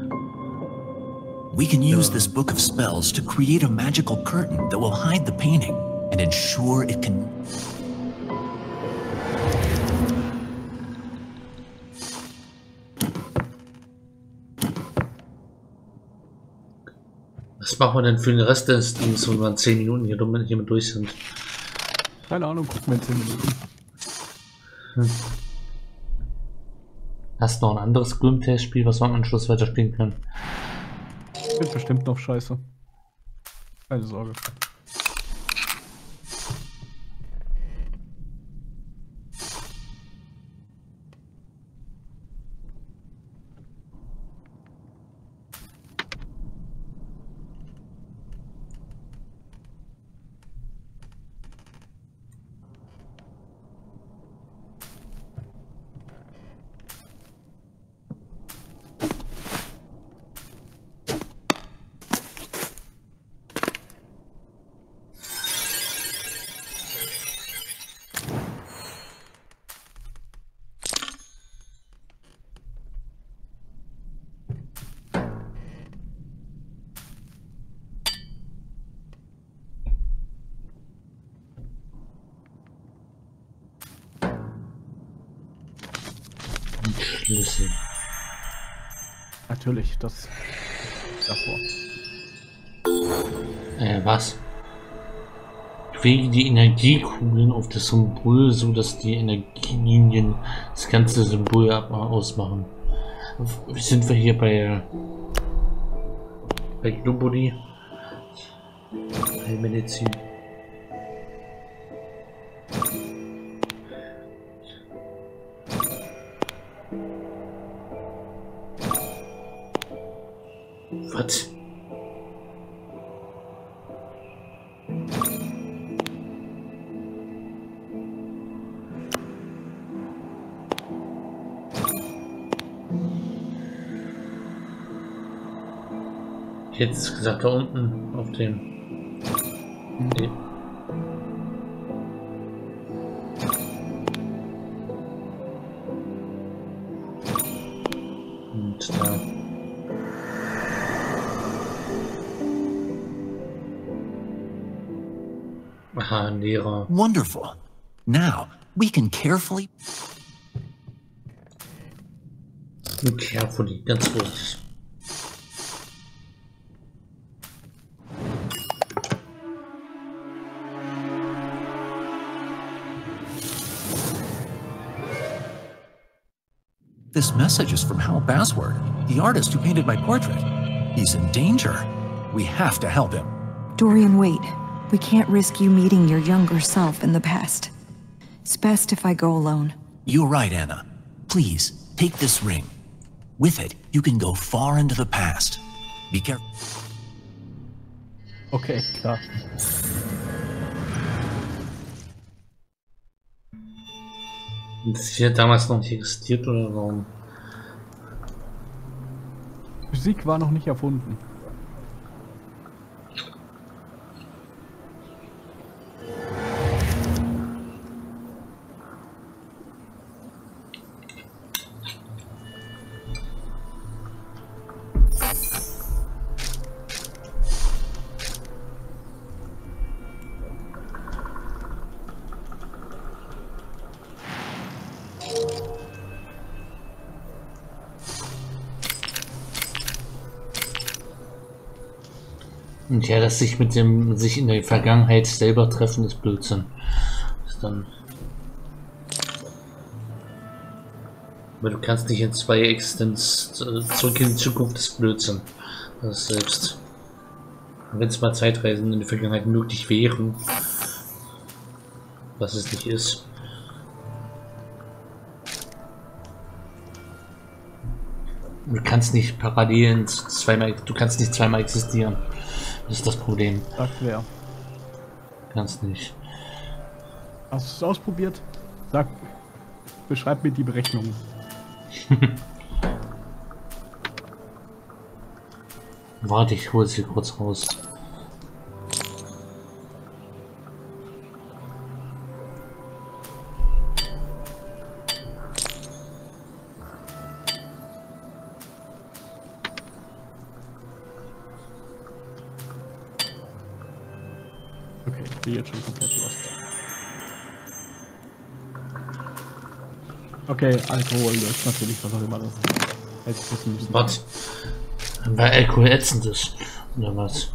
We can use this book of spells to create a magical curtain that will hide the painting and ensure it can... Was machen wir denn für den Rest des Streams, wenn wir zehn Minuten hier, hier mit durch sind? Keine Ahnung, gucken wir in zehn Minuten. Hm. Hast du noch ein anderes Grimtales-Spiel, was wir am Anschluss weiterspielen können? Wird bestimmt noch scheiße. Keine Sorge. Schlüssel. Natürlich, das davor. Äh, was? Bewege die Energiekugeln auf das Symbol, so dass die Energielinien das ganze Symbol ausmachen. Wie sind wir hier bei bei Globuli? Medizin. Was? Jetzt gesagt da unten auf dem. Nee. Und da. Aha, ein Lehrer. Wonderful. Now, we can carefully... Carefully, ganz ruhig. This message is from Hal Basward, the artist who painted my portrait. He's in danger. We have to help him. Dorian, wait. We can't risk you meeting your younger self in the past. It's best if I go alone. You're right, Anna. Please, take this ring. With it, you can go far into the past. Be careful. Okay, klar. Das hier damals noch nicht existiert oder warum? Physik war noch nicht erfunden. Und ja, dass sich mit dem sich in der Vergangenheit selber treffen ist Blödsinn. Ist dann. Aber du kannst nicht in zwei Existenz zurück in die Zukunft ist Blödsinn. Das ist selbst. Wenn es mal Zeitreisen in der Vergangenheit möglich wären, was es nicht ist. Du kannst nicht parallel zweimal, du kannst nicht zweimal existieren. Das ist das Problem. Sagt wer? Kannst nicht. Hast du es ausprobiert? Sag, beschreib mir die Berechnung. Warte, ich hole sie kurz raus. Okay, ich bin jetzt schon komplett lost. Okay, Alkohol löscht natürlich, was auch immer das ist. Hätte ich wissen müssen. Was? Weil Alkohol ätzend ist. Oder was?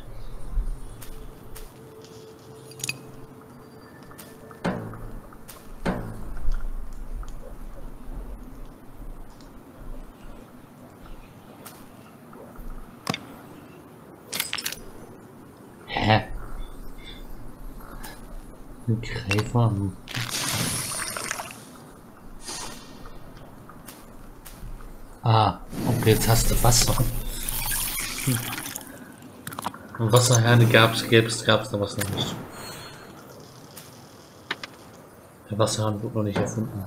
Hä? Ein Greifer. Ah, okay, jetzt hast du Wasser. Hm. Wasserhähne gab's, gäb's, gab's da was noch nicht. Der Wasserhahn wurde noch nicht erfunden.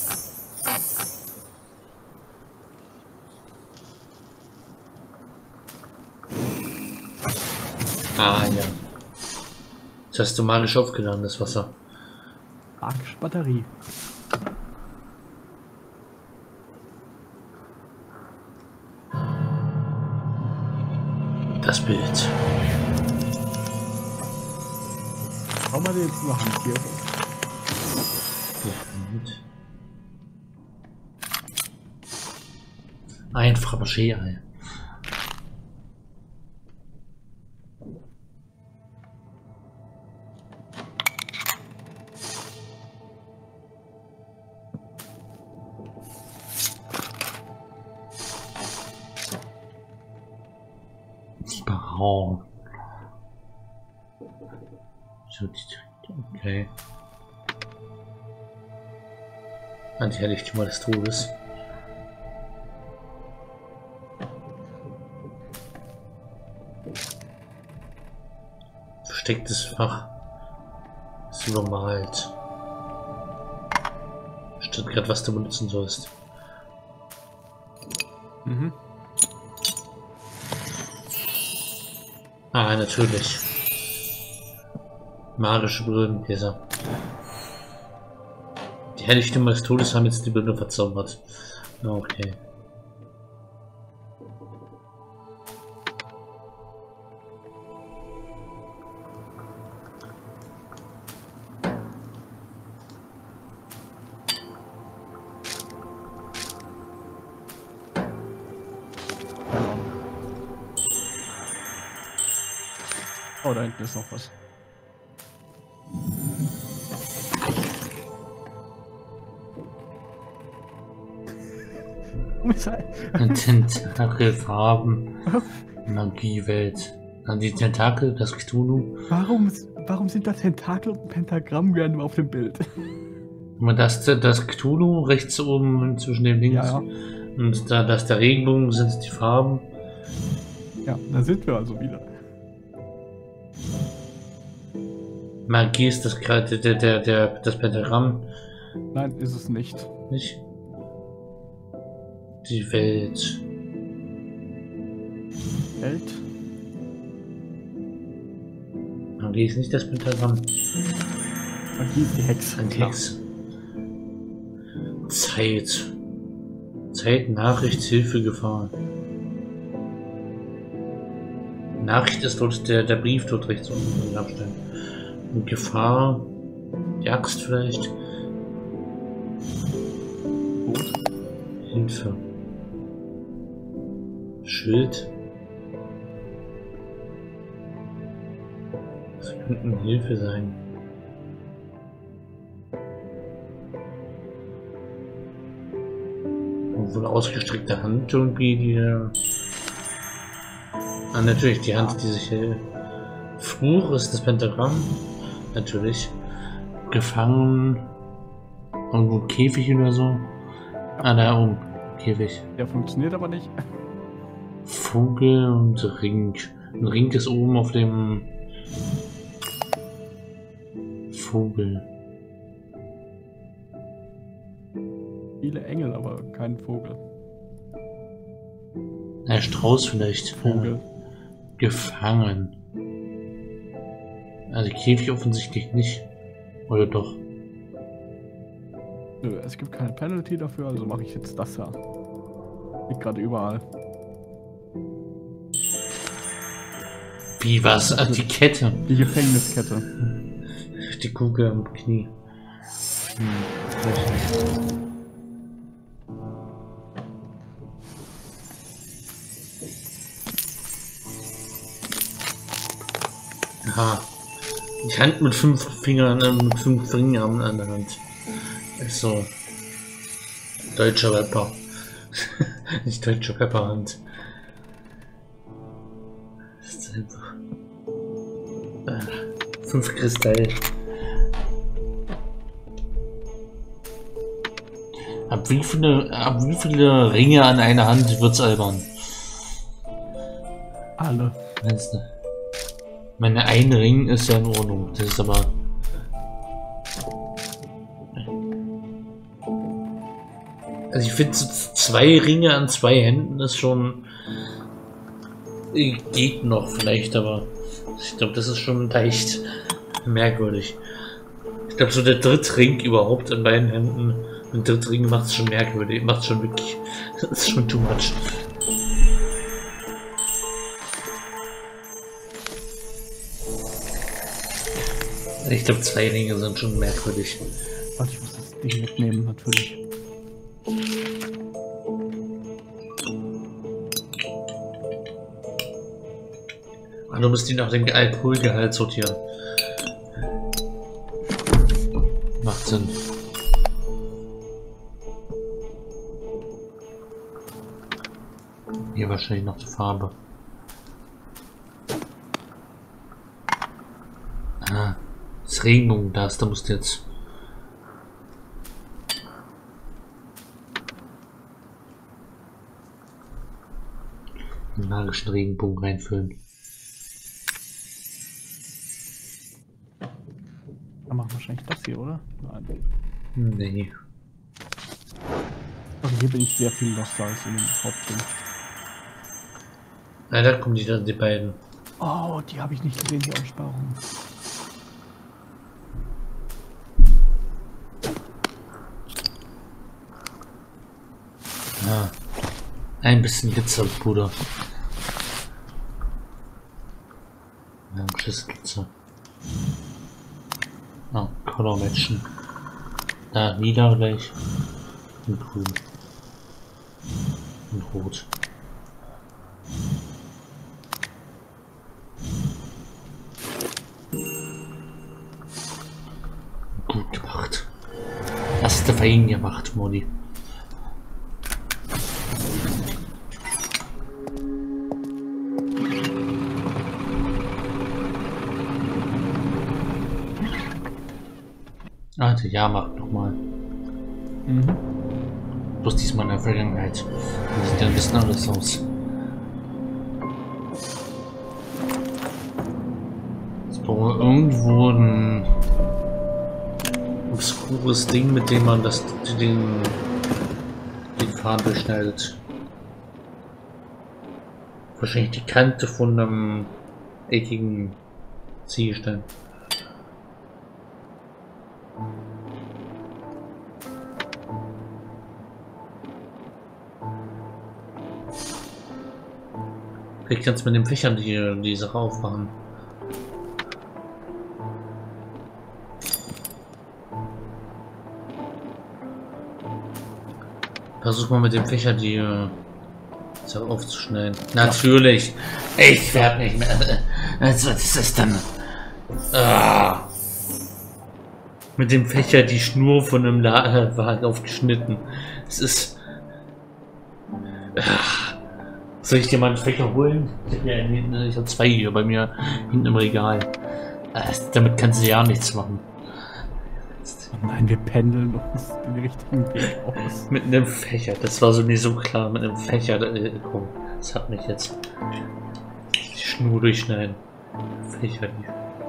Ah ja. Das hast du magisch aufgeladen, das Wasser. Magische Batterie. Das Bild. Schau mal jetzt noch ein Tier. Ein Fabergé-Ei. Oh. Okay. Anti-Heiligtümer des Todes. Verstecktes Fach. Ist übermalt. Statt gerade was du benutzen sollst. Mhm. Ah, natürlich. Magische Brillengläser. Die Heiligtümer des Todes haben jetzt die Bilder verzaubert. Okay. Oh, da hinten ist noch was. Tentakelfarben. Magiewelt. Dann die Tentakel, das Cthulhu. Warum, warum sind da Tentakel und Pentagramm gerne auf dem Bild? Das, das Cthulhu rechts oben zwischen dem Links. Ja, ja. Und da das der Regenbogen sind die Farben. Ja, da sind wir also wieder. Magie ist das gerade der, der, der, das Pentagramm. Nein, ist es nicht. Nicht? Die Welt. Welt? Magie ist nicht das Pentagramm. Magie ist die Hexe. Die Hexe. Zeit. Zeit, Nachricht, Hilfe, Gefahr. Nachricht ist dort der, der Brief dort rechts unten abstellen. Und Gefahr. Die Axt vielleicht. Gut. Hilfe. Das könnte Hilfe sein. Und wohl ausgestreckte Hand irgendwie, die... Ah, natürlich, die Hand, die sich... Äh, Fluch ist das Pentagramm. Natürlich. Gefangen. Irgendwo ein Käfig oder so. Ah, da oben. Käfig. Der funktioniert aber nicht. Vogel und Ring. Ein Ring ist oben auf dem Vogel. Viele Engel, aber kein Vogel. Ein Strauß vielleicht. Vogel. Gefangen. Also Käfig offensichtlich nicht. Oder doch? Nö, es gibt keine Penalty dafür, also mache ich jetzt das ja. Liegt gerade überall. Wie was? Also die Kette. Die Gefängniskette. Die Kugel am Knie. Hm, Aha. Die Hand mit fünf Fingern, äh, mit fünf Fingern an der Hand. Ist so. Deutscher Rapper. Nicht deutscher Rapperhand. Das ist einfach. Äh, fünf Kristall. Ab wie viele, ab wie viele Ringe an einer Hand wird's albern? Alle. Meinst du? Meine ein Ring ist ja in Ordnung. Das ist aber. Also ich finde so zwei Ringe an zwei Händen ist schon. Geht noch vielleicht, aber ich glaube, das ist schon leicht merkwürdig. Ich glaube, so der dritte Ring überhaupt in beiden Händen. Ein dritter Ring macht es schon merkwürdig. Macht schon wirklich. Das ist schon too much. Ich glaube, zwei Ringe sind schon merkwürdig. Warte, ich muss das Ding mitnehmen, natürlich. Ach, du musst ihn nach dem Alkoholgehalt sortieren. Macht Sinn. Hier wahrscheinlich noch die Farbe. Ah. Das Regenbogen, da ist, da musst du jetzt. Den magischen Regenbogen reinfüllen. Dann machen wir wahrscheinlich das hier, oder? Nein. Nee. Also hier bin ich sehr viel loster als in dem Hauptding. Na, da kommen die dann, die beiden. Oh, die habe ich nicht gesehen, die Aussparung. Ja. Ein bisschen Glitzer, Bruder. Ja, ein Schiss Glitzer. Ah, Color Matchen. Da, lila gleich. Und grün. Und rot. Gut gemacht. Hast du fein gemacht, Modi. Ah, der Jahrmarkt nochmal. Mhm. Bloß diesmal in der Vergangenheit. Die sieht ja ein bisschen anders aus. Es braucht irgendwo ein obskures Ding, mit dem man das den, den Faden durchschneidet. Wahrscheinlich die Kante von einem eckigen Ziegelstein. Vielleicht kannst du mit den Fächern die, die Sache aufmachen. Versuch mal mit dem Fächer die Sache aufzuschneiden. Natürlich! Ich werde nicht mehr. Also, was ist das denn? Ah. Mit dem Fächer die Schnur von einem La war halt aufgeschnitten. Es ist... Ah. Soll ich dir mal einen Fächer holen? Ich habe ja, ich hab zwei hier bei mir hinten im Regal. Ah, damit kannst du ja nichts machen. Oh nein, wir pendeln uns den richtigen Weg aus. Mit einem Fächer, das war so nicht so klar. Mit einem Fächer, äh, komm, das hat mich jetzt. Die Schnur durchschneiden. Fächer, die.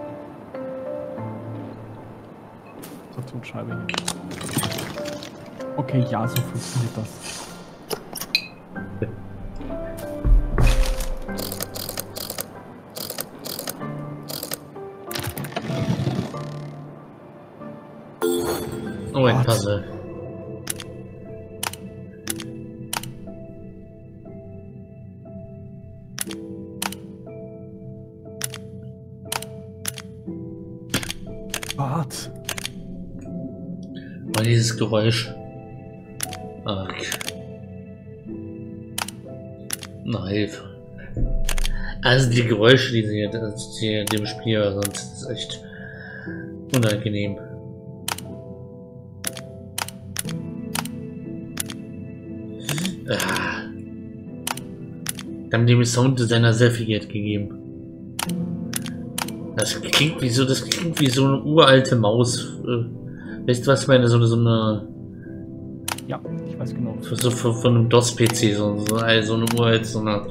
So, Totscheibe hier. Okay, ja, so funktioniert das. Oh, ein Puzzle. Wart. War dieses Geräusch. Ach. Na, Hilfe. Also die Geräusche, die sie hier in dem Spiel sonst ist echt unangenehm. Ah. Wir haben dem Sounddesigner sehr viel Geld gegeben. Das klingt wie so, das klingt wie so eine uralte Maus. Weißt du, was ich meine? So eine, so eine. Ja, ich weiß genau. So von, von einem DOS-P C, so, so, so eine uralte, so eine.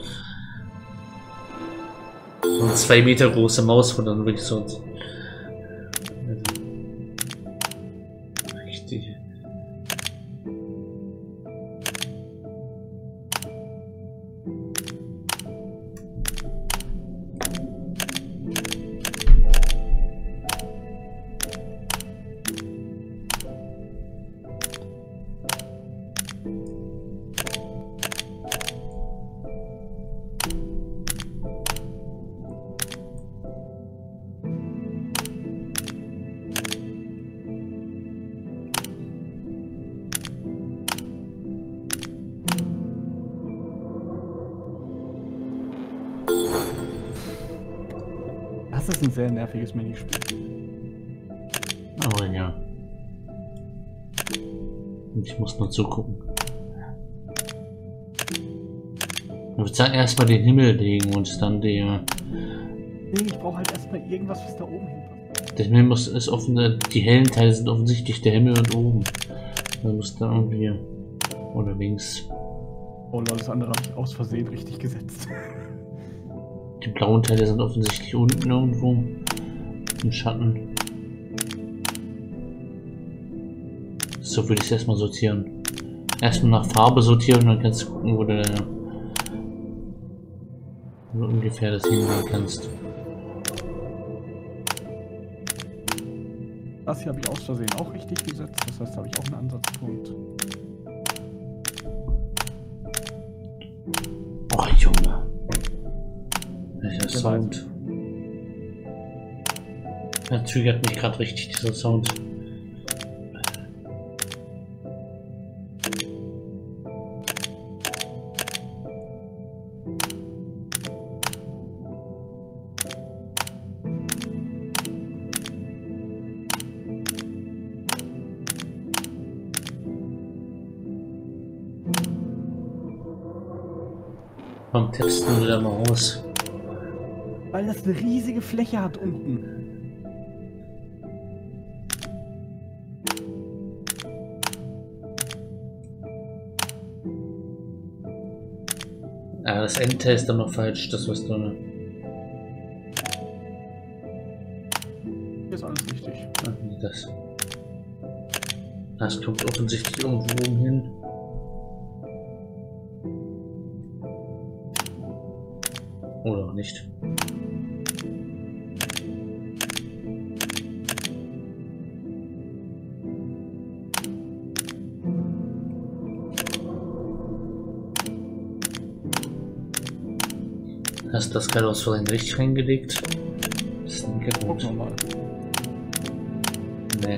So eine zwei Meter große Maus, wo dann wirklich so. Richtig. Das ist ein sehr nerviges Minispiel. Oh ja. Ich muss nur zugucken. Ich würde sagen, erstmal den Himmel legen und dann die. Nee, ich brauche halt erstmal irgendwas, was da oben hinpasst. Der Himmel muss, ist offen, die hellen Teile sind offensichtlich der Himmel und oben. Dann muss da irgendwie. Oder links. Oh Leute, das andere habe ich aus Versehen richtig gesetzt. Die blauen Teile sind offensichtlich unten irgendwo im Schatten. So würde ich es erstmal sortieren. Erstmal nach Farbe sortieren und dann kannst du gucken, wo du, wo du ungefähr das hinlegen kannst. Das hier habe ich aus Versehen auch richtig gesetzt, das heißt, da habe ich auch einen Ansatzpunkt. Oh Junge. Welcher Sound. Er triggert mich gerade richtig, dieser Sound. Warum tippst du da mal aus? Weil das eine riesige Fläche hat unten. Ah, das Enter ist dann noch falsch, das was du. Ne? Hier ist alles richtig. Ah, das. Das kommt offensichtlich irgendwo oben hin. Oder auch nicht. Hast du das gerade aus Versehen richtig reingelegt? Das ist nicht gut. Gucken wir mal. Nee.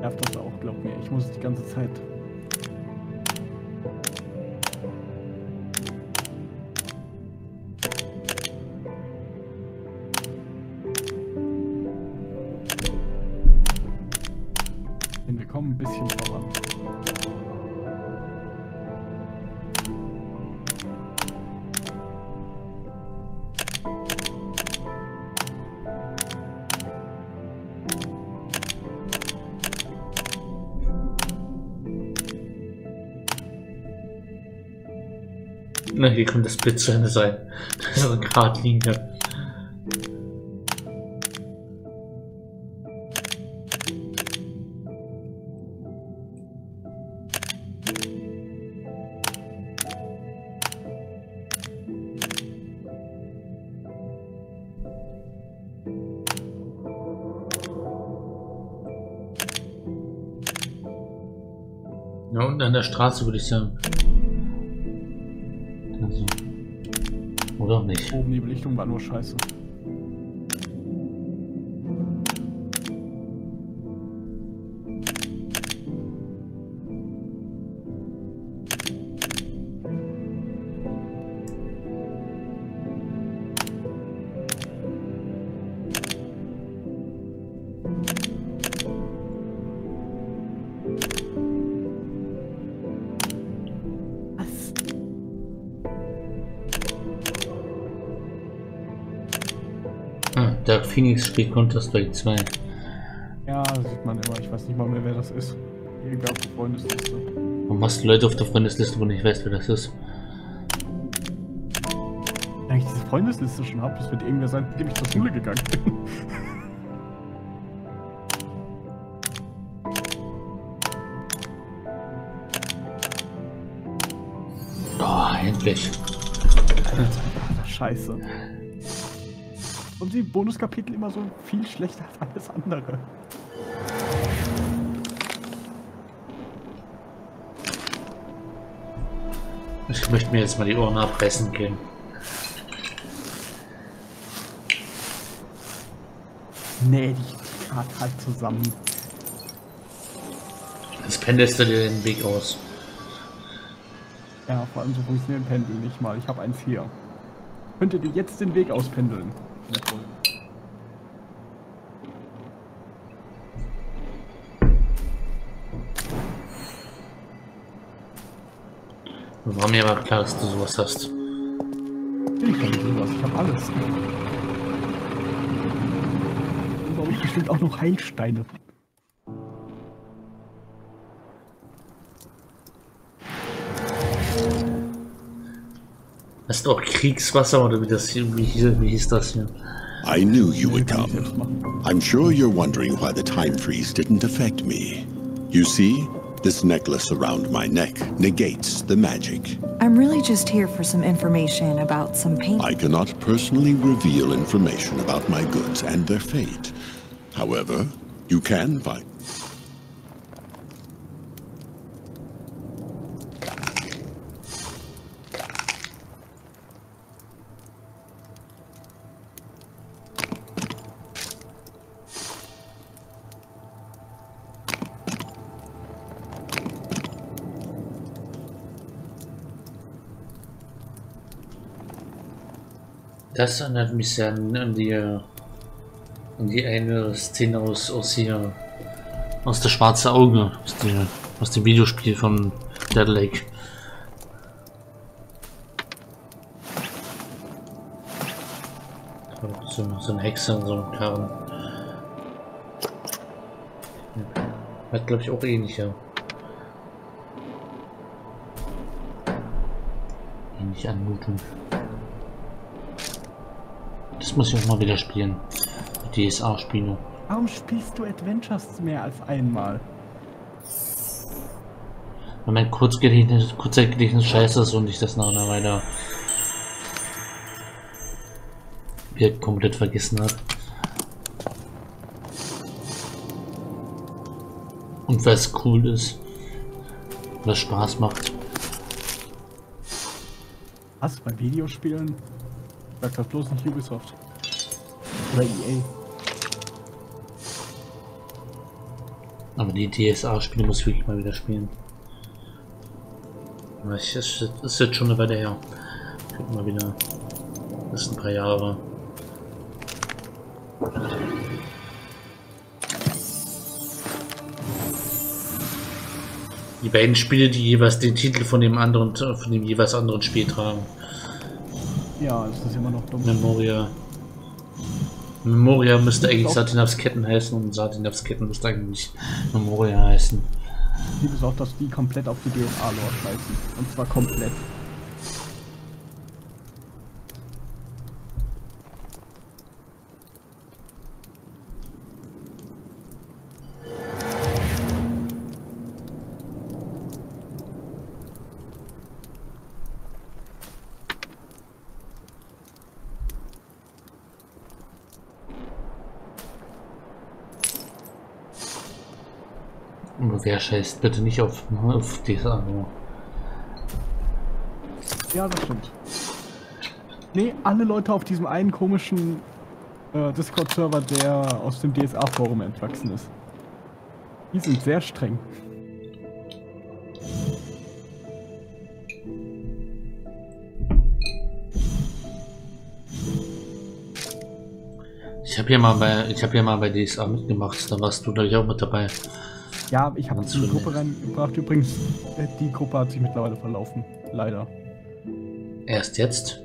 Nervt das auch, glaub mir. Ich muss die ganze Zeit. Denn wir kommen ein bisschen voran. Na, hier könnte das Blitz zu Ende sein. Das ist eine Gradlinie. Ja, und an der Straße würde ich sagen. Also. Oder nicht? Oben die Belichtung war nur scheiße. Ah, Dark Phoenix spielt Counter-Strike zwei. Ja, sieht man immer. Ich weiß nicht mal mehr, wer das ist. Irgendwer auf der Freundesliste. Warum hast du Leute auf der Freundesliste, wo du nicht weißt, wer das ist? Wenn ich diese Freundesliste schon habe, das wird irgendwer sein, mit dem ich zur Schule gegangen bin. Oh, endlich. Alter, Scheiße. Und die Bonuskapitel immer so viel schlechter als alles andere. Ich möchte mir jetzt mal die Ohren abreißen gehen. Nee, die gerade halt zusammen. Jetzt pendelst du dir den Weg aus. Ja, vor allem so funktionieren Pendel nicht mal. Ich habe eins hier. Könnt ihr dir jetzt den Weg auspendeln? War mir aber klar, dass du sowas hast. Ich habe sowas, ich habe alles. Und glaube ich bestimmt auch noch Heilsteine. Hast du auch Kriegswasser oder wie das hier, wie, hieß, wie hieß das hier? I knew you would come. I'm sure you're wondering why the time freeze didn't affect me. You see, this necklace around my neck negates the magic. I'm really just here for some information about some paint. I cannot personally reveal information about my goods and their fate. However, you can find... Das erinnert mich sehr an, an die an die eine Szene aus aus hier aus der schwarze Auge aus, der, aus dem Videospiel von Dead Lake. So, so eine Hexe und so ein Karren. Hat glaube ich auch ähnlich, ja. Ähnliche Anmutung. Das muss ich auch mal wieder spielen. D S A-Spiele. Warum spielst du Adventures mehr als einmal? Weil mein Kurzgedächtnis, Kurzzeitgedächtnis scheiße ist und ich das nach einer Weile wieder komplett vergessen habe. Und weil es cool ist. Was Spaß macht. Was? Bei Videospielen? Sag das bloß nicht Ubisoft. Oder E A. Aber die D S A-Spiele muss ich wirklich mal wieder spielen. Das ist jetzt schon eine Weile her. Ich guck mal wieder. Das sind ein paar Jahre. Die beiden Spiele, die jeweils den Titel von dem anderen, von dem jeweils anderen Spiel tragen. Ja, es ist immer noch dumm. Memoria. Memoria müsste eigentlich Satinovs Ketten heißen und Satinovs Ketten müsste eigentlich Memoria heißen. Ich liebe es auch, dass die komplett auf die D S A-Lore scheißen. Und zwar komplett. Wer scheißt bitte nicht auf, auf D S A? Ja, das stimmt. Nee, alle Leute auf diesem einen komischen äh, Discord-Server, der aus dem D S A-Forum entwachsen ist. Die sind sehr streng. Ich habe ja mal bei ich habe ja mal bei D S A mitgemacht, da warst du gleich auch mit dabei. Ja, ich habe die Gruppe reingebracht. Übrigens, die Gruppe hat sich mittlerweile verlaufen. Leider. Erst jetzt?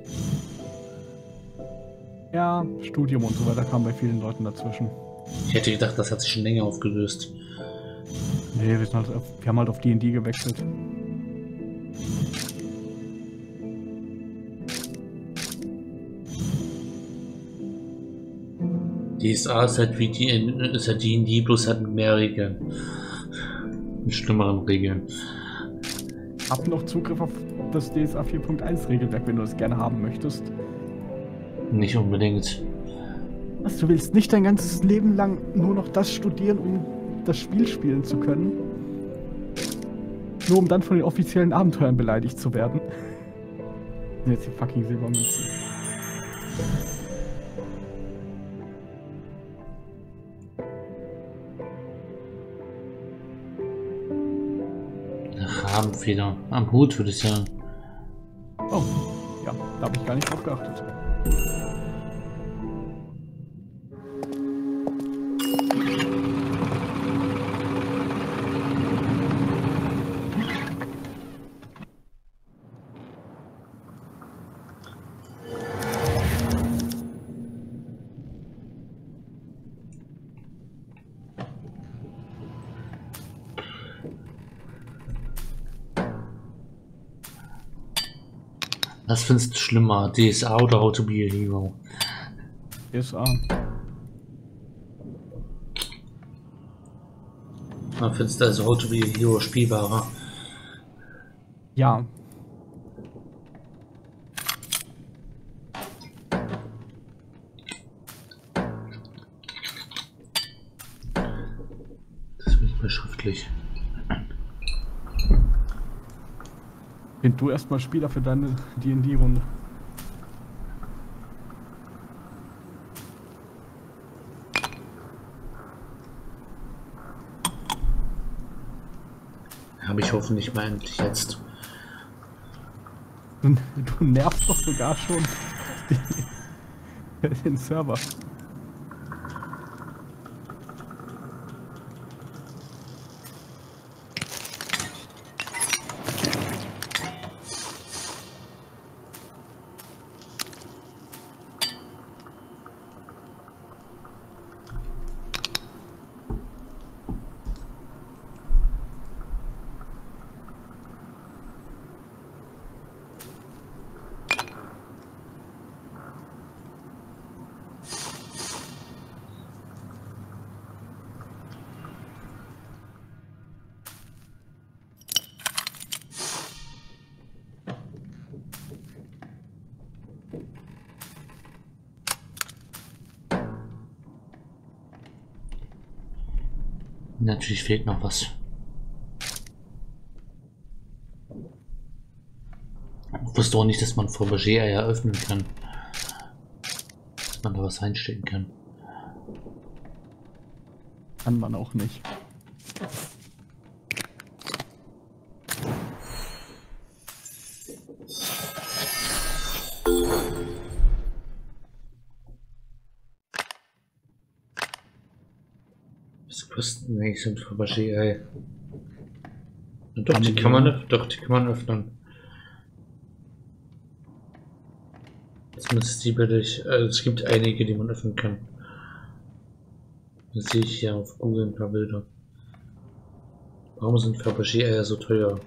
Ja, Studium und so weiter kam bei vielen Leuten dazwischen. Ich hätte gedacht, das hat sich schon länger aufgelöst. Nee, wir, sind halt auf, wir haben halt auf D und D gewechselt. D S A ist halt wie die ist halt D und D, bloß hat mehr Regeln. Mit schlimmeren Regeln. Hab noch Zugriff auf das D S A vier Punkt eins Regelwerk, wenn du das gerne haben möchtest. Nicht unbedingt. Was, du willst nicht dein ganzes Leben lang nur noch das studieren, um das Spiel spielen zu können? Nur um dann von den offiziellen Abenteuern beleidigt zu werden? Jetzt die fucking Silbermünzen. Rabenfeder. Am Hut würde ich sagen. Oh, ja, da habe ich gar nicht drauf geachtet. Was findest du schlimmer, D S A oder How to be a Hero? D S A. Man findest also How to be a Hero spielbarer? Ja. Das wird mir schriftlich. Find du erstmal Spieler für deine D und D-Runde. Habe ich hoffentlich mal endlich jetzt. Du, du nervst doch sogar schon die, den Server. Natürlich fehlt noch was. Ich wusste auch nicht, dass man Fabergé eröffnen kann. Dass man da was reinstecken kann. Kann man auch nicht. Was kosten eigentlich so ein Fabergé-Ei? Doch, die kann man, doch, die kann man öffnen. Zumindest die billig. Also es gibt einige, die man öffnen kann. Das sehe ich hier auf Google ein paar Bilder. Warum sind Fabergé-Eier so teuer?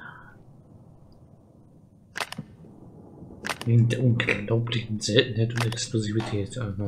In der unglaublichen Seltenheit und Explosivität. Aha.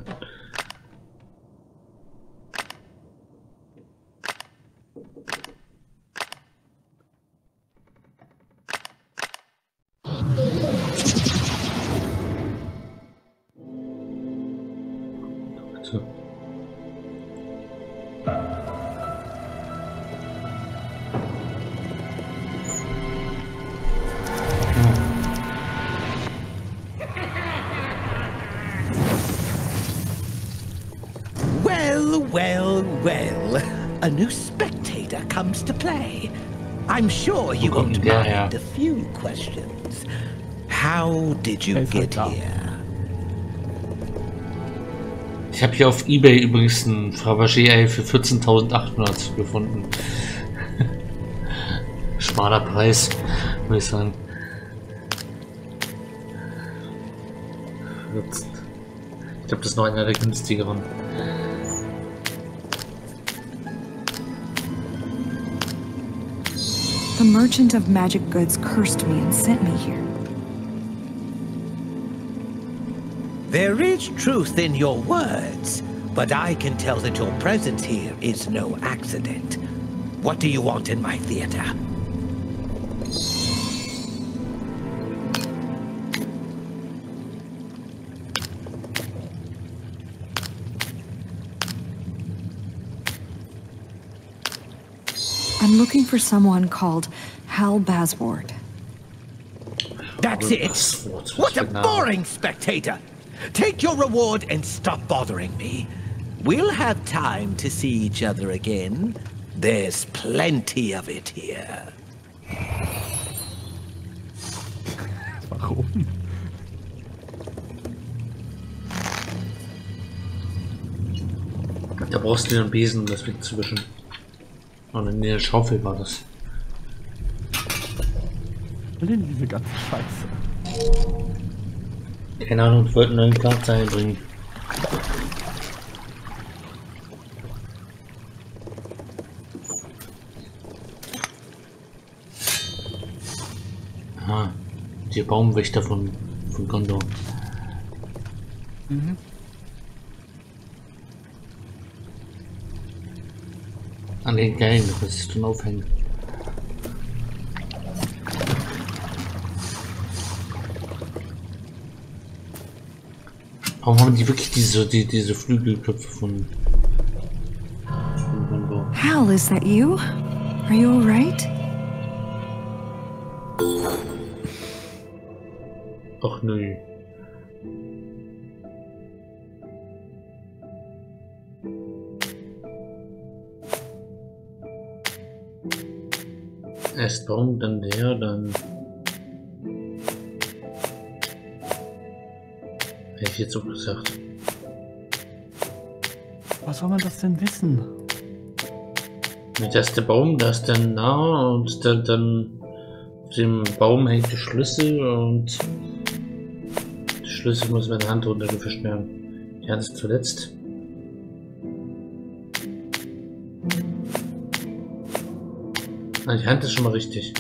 Well, well, a new spectator comes to play. I'm sure you won't mind a few questions. How did you get here? Ich habe hier auf eBay übrigens ein Fabergé-Ei für vierzehntausendachthundert gefunden. Schmaler Preis, würde ich sagen. Ich glaube, das ist noch einer der günstigeren. The merchant of magic goods cursed me and sent me here. There is truth in your words, but I can tell that your presence here is no accident. What do you want in my theater? I'm looking for someone called Hal Basward. That's it! What a boring spectator! Take your reward and stop bothering me. We'll have time to see each other again. There's plenty of it here. Warum? Da brauchst du den Besen, um das wegzuwischen. Und in der Schaufel war das. Was denn diese ganze Scheiße? Keine Ahnung, ich wollte einen neuen Charakter einbringen. Ah, der Baumwächter von, von Gondor. Mhm. An den Geigen, das ist schon aufhängen. Warum haben die wirklich diese, die, diese Flügelköpfe von, von Gondor? Hal, is that you? Are you alright? Ach nö. Erst Baum, dann der, dann... Hätte ich jetzt auch gesagt. Was soll man das denn wissen? Das ist der Baum, das ist dann nah und dann, dann auf dem Baum hängt der Schlüssel und der Schlüssel muss mit der Hand runtergefischt werden. Die Hand ist zuletzt. Ah, die Hand ist schon mal richtig.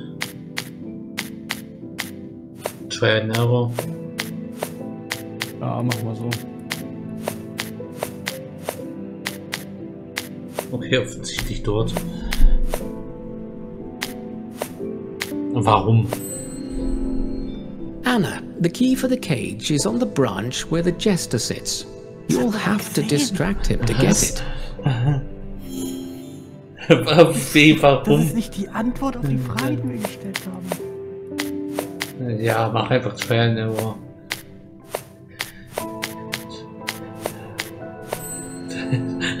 Trial and Error. Ja, machen wir so. Okay, offensichtlich dort. Warum? Anna, the key for the cage is on the branch where the jester sits. You'll have to distract him to get it. Warum? Das ist nicht die Antwort auf die Frage, die wir gestellt haben. Ja, mach einfach Trial and Error.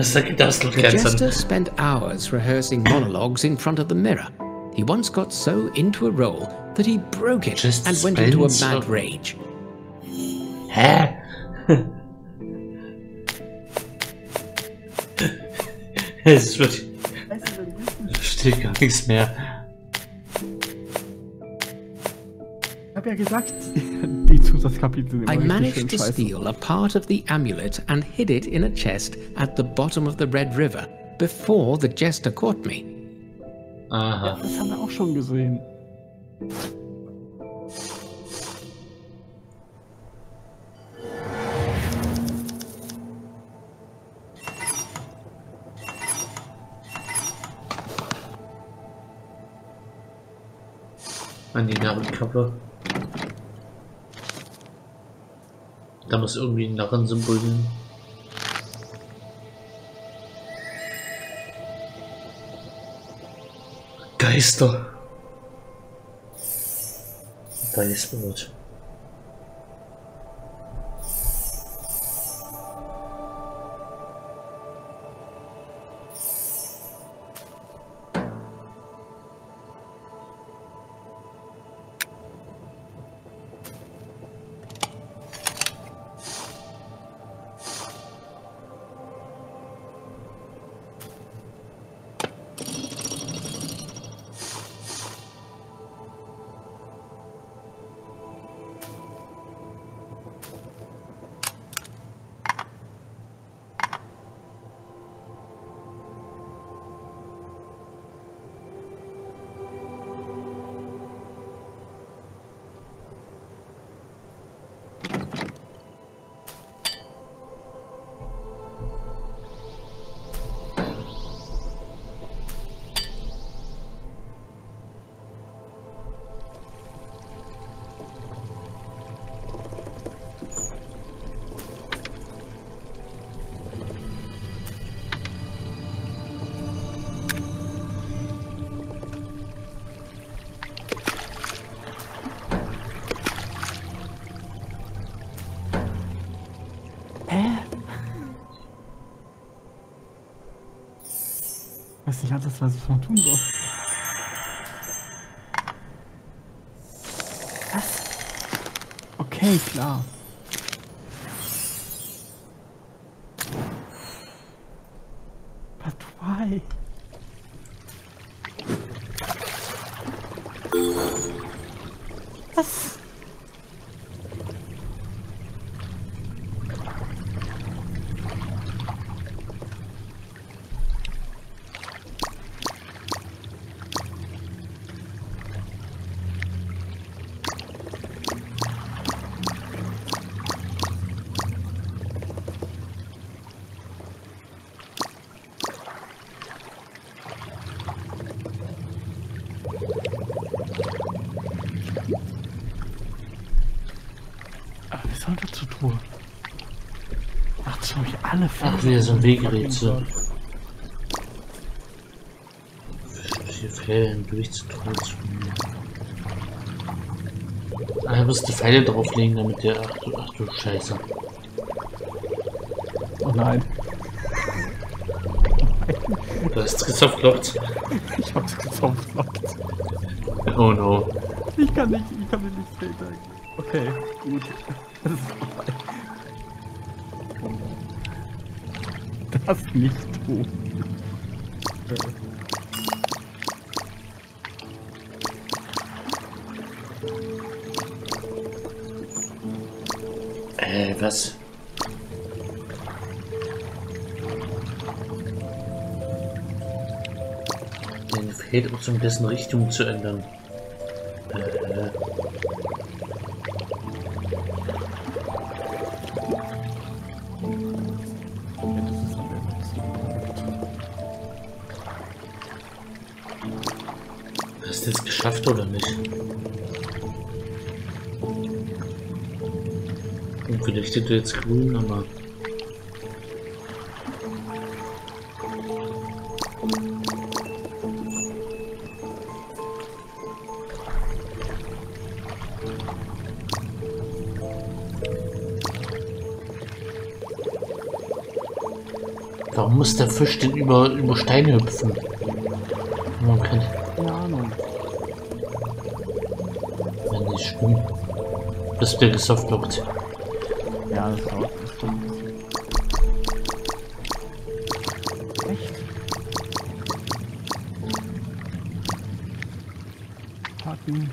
The jester spent hours rehearsing monologues in front of the mirror. He once got so into a role that he broke it Just and went into a Spencer. mad rage. Hä? Es wird... Steht gar nichts mehr. Ich hab ja gesagt, die Zusatzkapitel sind immer I richtig managed schön to scheiße. steal a part of the amulet and hid it in a chest at the bottom of the Red River before the jester caught me. Aha. Das haben wir auch schon gesehen. An die Narrenkappe. Da muss irgendwie ein Narrensymbol hin. Geister. Weißbrot. Ich weiß nicht alles, was ich noch tun soll. Was? Okay, klar. But why? Was? Aber was soll dazu tun? Macht so wie alle Ach, wieder so ein Wegrätsel. Vier Fällen durchzutun. Ah, er muss die Pfeile drauflegen, damit der. Ach du, ach du Scheiße. Oh nein. Du hast gezopflockt. Ich hab's gezopflockt. Oh no. Ich kann nicht, ich kann mich nicht sehen. Okay, gut. Das ist vorbei. Das nicht tun. Äh, was? Den fehlt uns, um dessen Richtung zu ändern. Äh. Hast du es geschafft oder nicht? Und vielleicht steht du jetzt grün, aber... Warum Warum muss der Fisch denn über, über Steine hüpfen? Man kann... Keine Ahnung. Wenn nicht stimmt. Das wird gesoftlockt. Ja, das dauert bestimmt. Echt? Haken.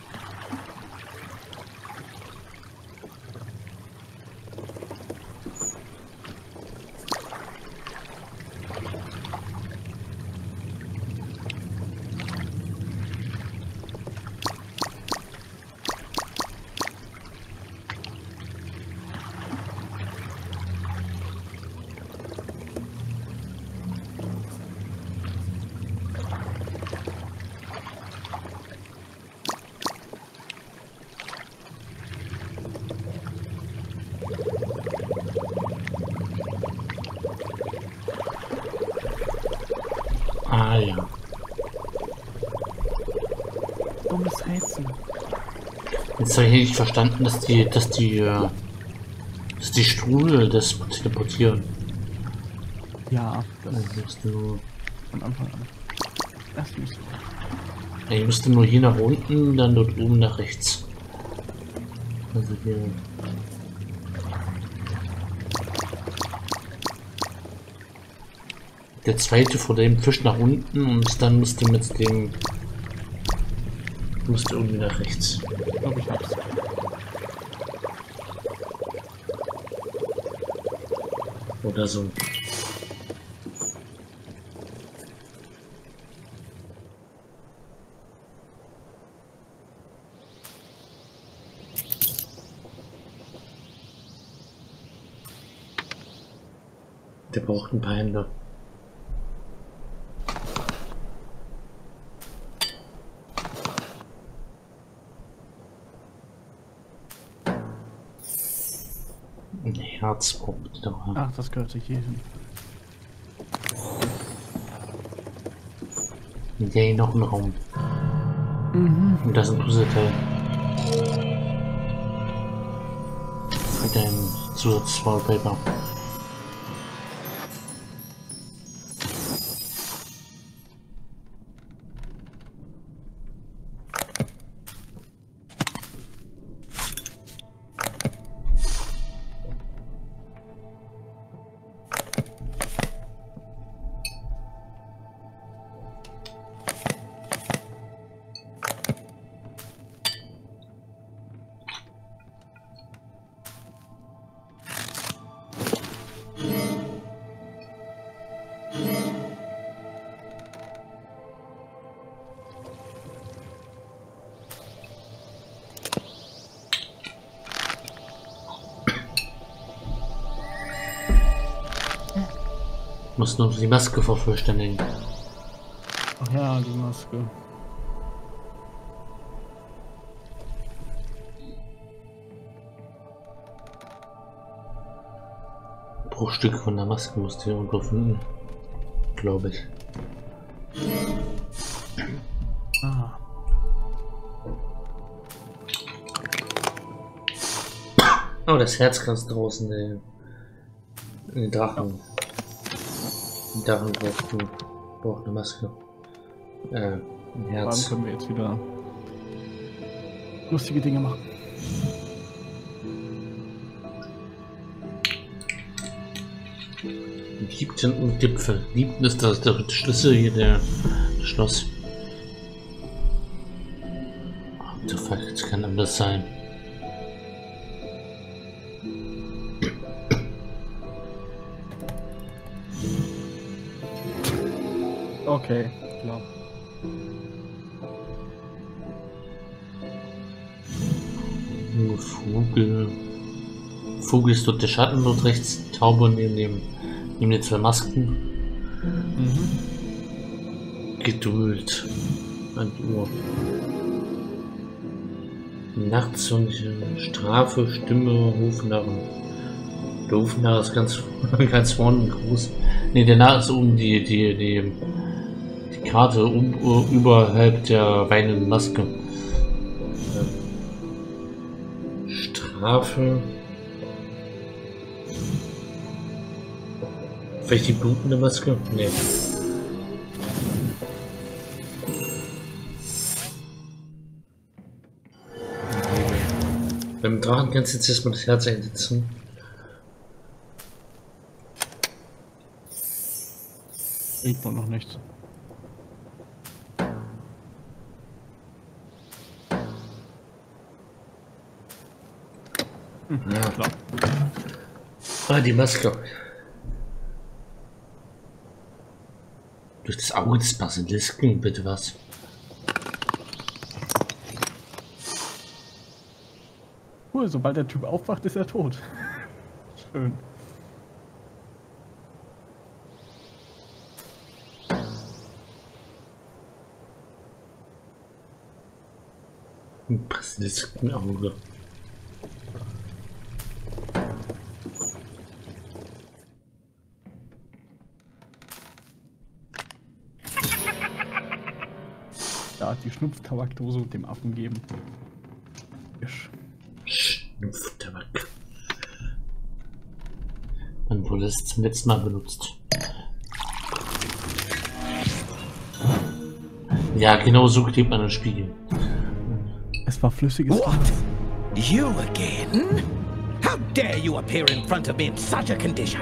Ah ja. Dummes Rätsel. Jetzt habe ich nicht verstanden, dass die, dass die, äh, dass die Strudel das teleportieren. Ja, das Also musst du von Anfang an. Erst nicht so. Ich müsste nur hier nach unten, dann dort oben nach rechts. Also hier. Der zweite vor dem Fisch nach unten und dann musste mit dem musste irgendwie nach rechts. Ich glaube, ich hab's. Oder so. Der braucht ein paar Hände. Ein Herz braucht er. Ach, das gehörte hier hin. Mit der hier noch ein Raum. Mhm. Und das ist ein Puzzleteil. Für dein Zusatz-Wallpaper. Muss nur die Maske vervollständigen. Ach ja, die Maske. Bruchstücke von der Maske musst du irgendwo finden. Glaube ich. Ah. Oh, das Herz kannst draußen in den Drachen. Die Drachen braucht, eine, braucht eine Maske. Äh, ein Herz. Dann können wir jetzt wieder lustige Dinge machen. Liebten und Gipfel. Liebten ist das der Schlüssel hier, der Schloss. What the fuck, jetzt kann das sein. Okay, klar. Vogel. Vogel ist dort der Schatten, dort rechts Taube neben dem neben den zwei Masken. Mhm. Geduld. An die Uhr. Nachtsonnige Strafe, Stimme, Hofnarren. Der Hofnarr ist ganz, ganz vorne groß. Ne, der Narr ist oben die, die, die, die Karte um, überhalb der weinenden Maske. Strafe. Vielleicht die blutende Maske? Nee. Beim Drachen kannst du jetzt erstmal das Herz einsetzen. Sieht man noch nichts. Hm, ja, klar. Ah, die Maske. Durch das Auge des Basilisken, bitte was? Cool, sobald der Typ aufwacht, ist er tot. Schön. Ein Basiliskenauge. Ja, die Schnupftabakdose dem Affen geben. Isch. Schnupftabak. Wann wurde es zum letzten Mal benutzt? Ja, genau so klebt man den Spiegel. Es war flüssiges What? You again? How dare you appear in front of me in such a condition?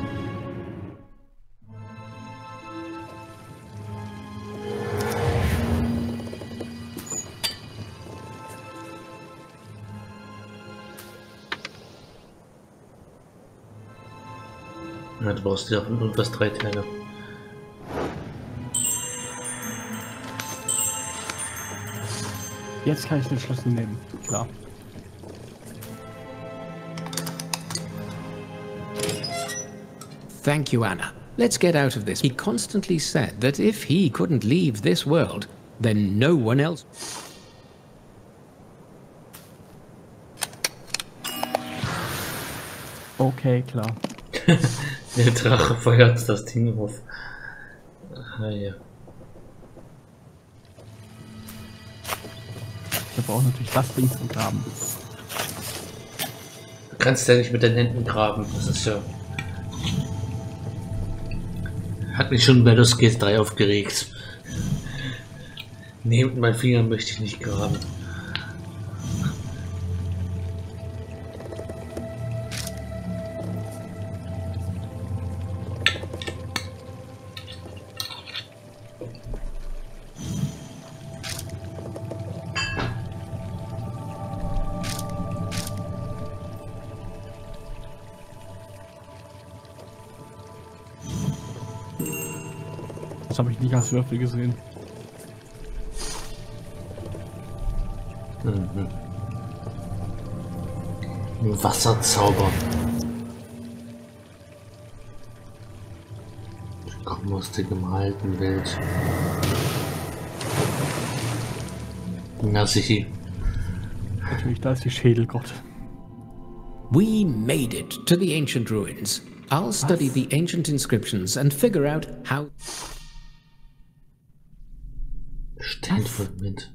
Ja, du brauchst ja irgendwas drei Teile. Jetzt kann ich den Schlüssel nehmen, klar. Thank you, Anna. Let's get out of this. He constantly said that if he couldn't leave this world, then no one else. Okay, klar. Der Drache feuert das Ding auf. Ah, ja. Wir brauchen natürlich das Ding zum Graben. Du kannst ja nicht mit den Händen graben. Das ist ja... Hat mich schon bei Baldur's Gate drei aufgeregt. Nee, mit meinen Fingern möchte ich nicht graben. Das habe ich nicht als Würfel gesehen. Mhm. Ein Wasserzauber. Kommen aus der gemalten Welt. Na sicher. Natürlich, da ist die Schädelgott. We made it to the ancient ruins. I'll study the ancient inscriptions and figure out how... Steinfragment.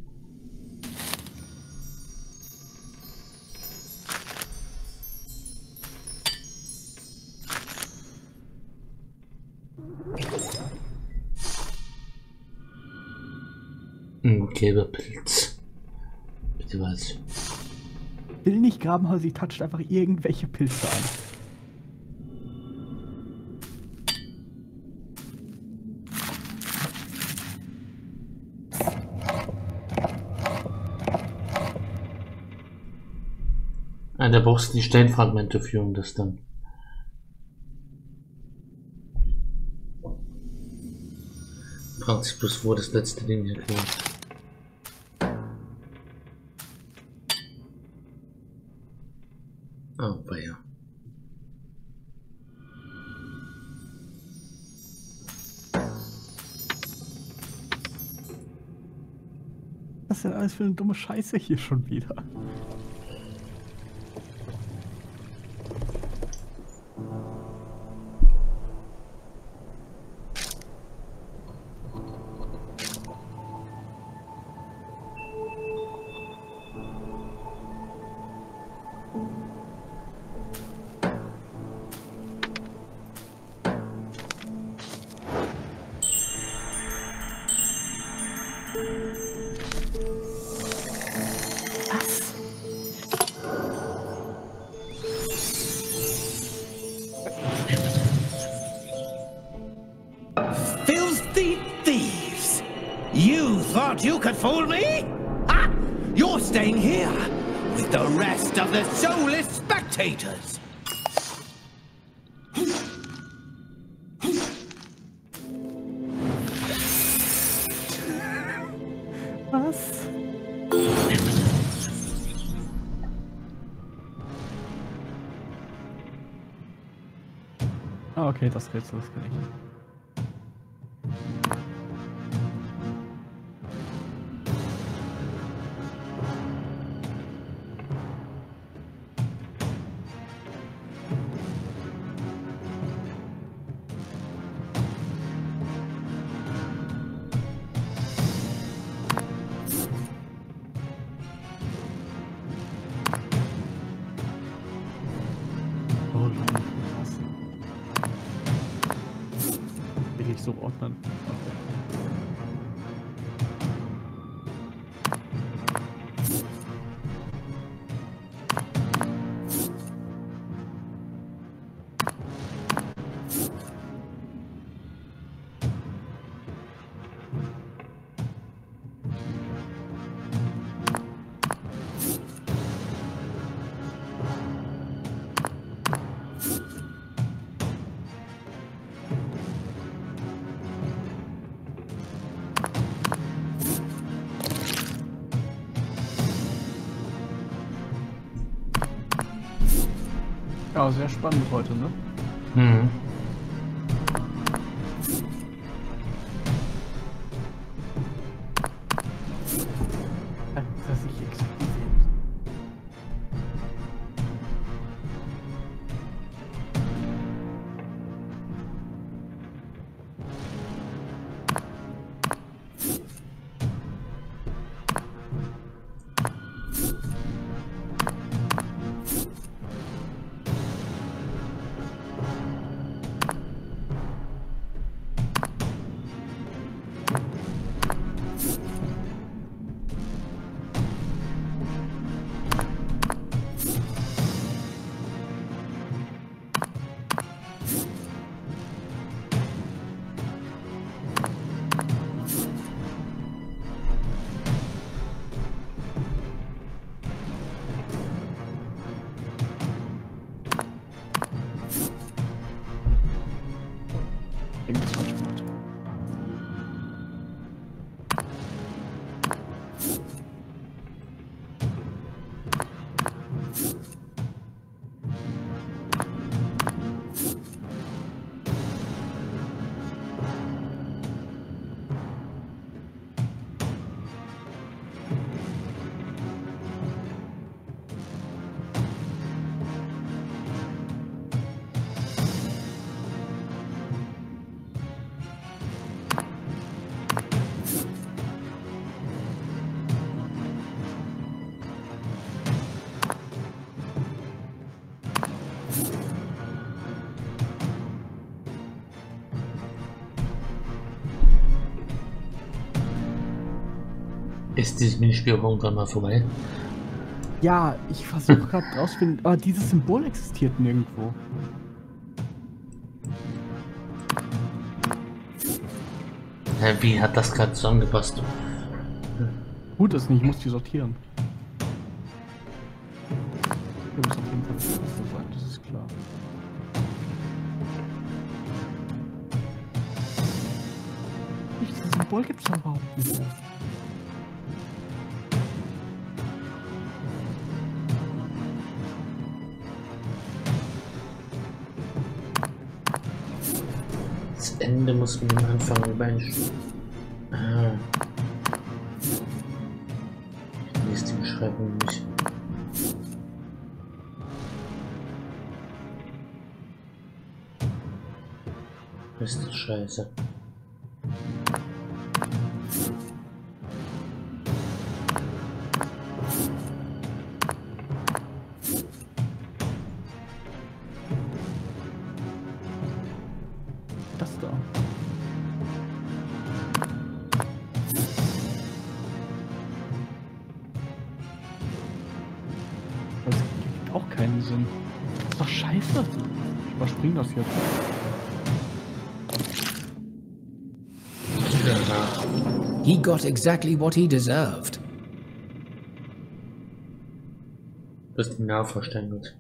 Ein gelber Pilz. Bitte was? Will nicht graben, aber sie toucht einfach irgendwelche Pilze an. Ah, da brauchst du die Steinfragmente für, um das dann. Fragt sich bloß, wo das letzte Ding herkommt. Oh, weia. Was ist denn alles für eine dumme Scheiße hier schon wieder? Was? Filthy thieves! You thought you could fool me? Ha! You're staying here with the rest of the soulless spectators. Was? Ah, okay, das Rätsel, das kann ich. So ordnen. Ja, sehr spannend heute, ne? Mhm. Dass ich explodiert. Irgendwas falsch gemacht. Ist dieses Minispiel irgendwann mal vorbei? Ja, ich versuche gerade rauszufinden, aber dieses Symbol existiert nirgendwo. Hä, wie hat das gerade zusammengepasst? Gut ist nicht, ich muss die sortieren. Hier muss auf jeden Fall das Beste sein, das ist klar. Dieses Symbol gibt es ja überhaupt nicht mehr. Das Ende muss mit dem Anfang übereinstimmen. Ah. Ich lese die Beschreibung nicht. Ist das scheiße. Das da. keinen Sinn. Das ist doch scheiße. Ich überspring das jetzt. He got exactly what he deserved. Du bist nah verständigt.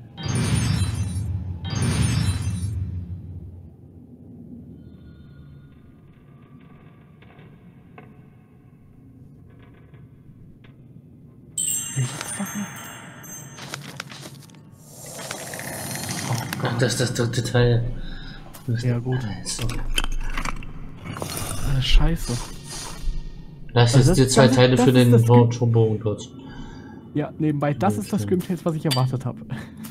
Oh Gott, das ist das dritte Teil. Ja gut. So. Alles scheiße. Das Also ist die das- zwei das ist- Teile das für ist den das Ge- Turbo dort. Ja, nebenbei, das Ja, ist das stimmt. Gameplay, was ich erwartet habe.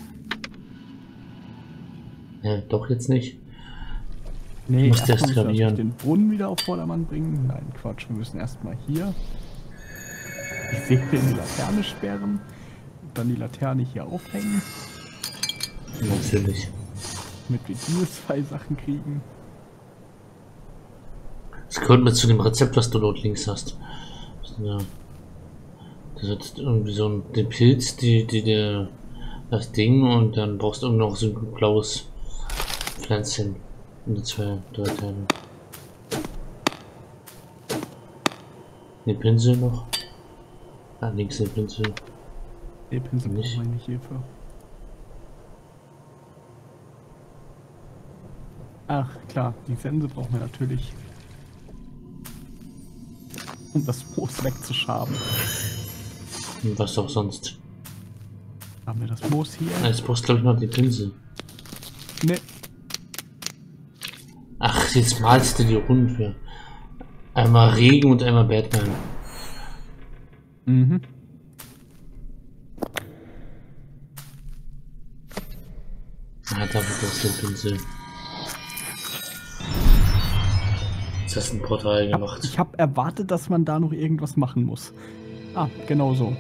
Ja, doch jetzt nicht. Nee, Musst erstmal erst müssen wir natürlich gravieren. den Brunnen wieder auf Vordermann bringen. Nein, Quatsch, wir müssen erstmal hier die Segel in die Laterne sperren, dann die Laterne hier aufhängen, Natürlich. damit wir diese zwei Sachen kriegen. Das gehört mit zu dem Rezept, was du dort links hast. Ja. Das hat irgendwie so ein, den Pilz, die, die, der, das Ding und dann brauchst du irgendwie noch so ein blaues Pflänzchen. Und die zwei, drei Teile. Den Pinsel noch. Ah, links den Pinsel. Nee, Pinsel Nicht. brauchen wir nicht hierfür. Ach klar, die Sense brauchen wir natürlich, um das Moos wegzuschaben. Und was auch sonst. Haben wir das Moos hier? Jetzt brauchst du glaube ich noch den Pinsel. Ne, Ach, jetzt malst du die Runden für. Einmal Regen und einmal Batman. mhm. Ah, dafür brauchst du den Pinsel. Jetzt hast du ein Portal gemacht. Ich habe erwartet, dass man da noch irgendwas machen muss. Ah, genau so.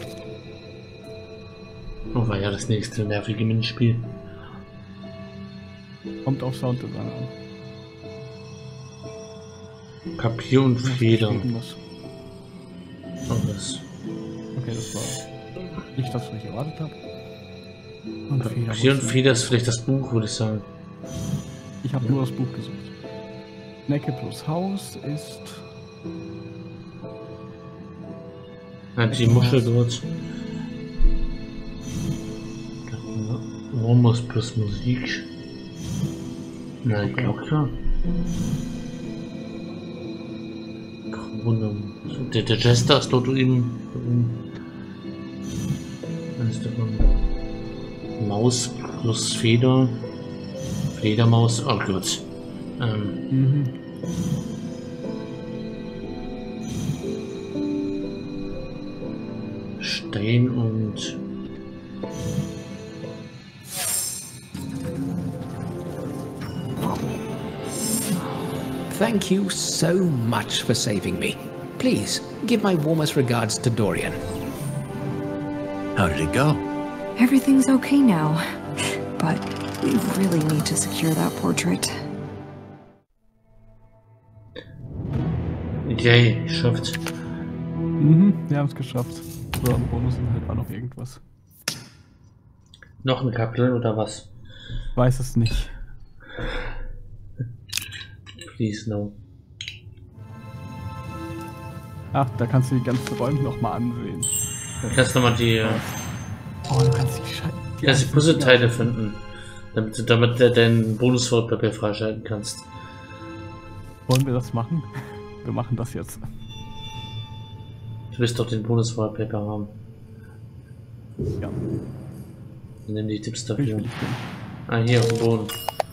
Oh, war ja das nächste nervige Minispiel. Kommt auf Sounddesign an. Papier und Federn. Irgendwas. Oh, das. Okay, das war nicht das, was ich erwartet habe. Und Feder Papier und muss- Feder ist vielleicht das Buch, würde ich sagen. Ich habe nur das Buch gesucht. Necke plus Haus ist... Ja, die Muschel dort. Rhombus plus Musik. Nein, Glocke. Krone. Der, der Jester ist dort eben. Was ist davon? Maus plus Feder. Fledermaus. Oh Gott. Ähm. Mhm. Stein und. Thank you so much for saving me. Please, give my warmest regards to Dorian. How did it go? Everything's okay now. But we really need to secure that portrait. Yay, geschafft. Mhm, wir haben es geschafft. So, ein Bonusinhalt war noch irgendwas. Noch ein Kapitel oder was? Weiß es nicht. Please no. Ach, da kannst du die ganzen Räume noch mal ansehen. Du kannst nochmal die, äh, Oh, du kannst die Scheiße. du kannst die Puzzleteile finden, damit du damit de- dein Bonuswortpapier freischalten kannst. Wollen wir das machen? Wir machen das jetzt. Du wirst doch den Bonuswortpapier haben. Ja. Nimm die Tipps Wie dafür. will ich denn? Ah, hier auf dem Boden.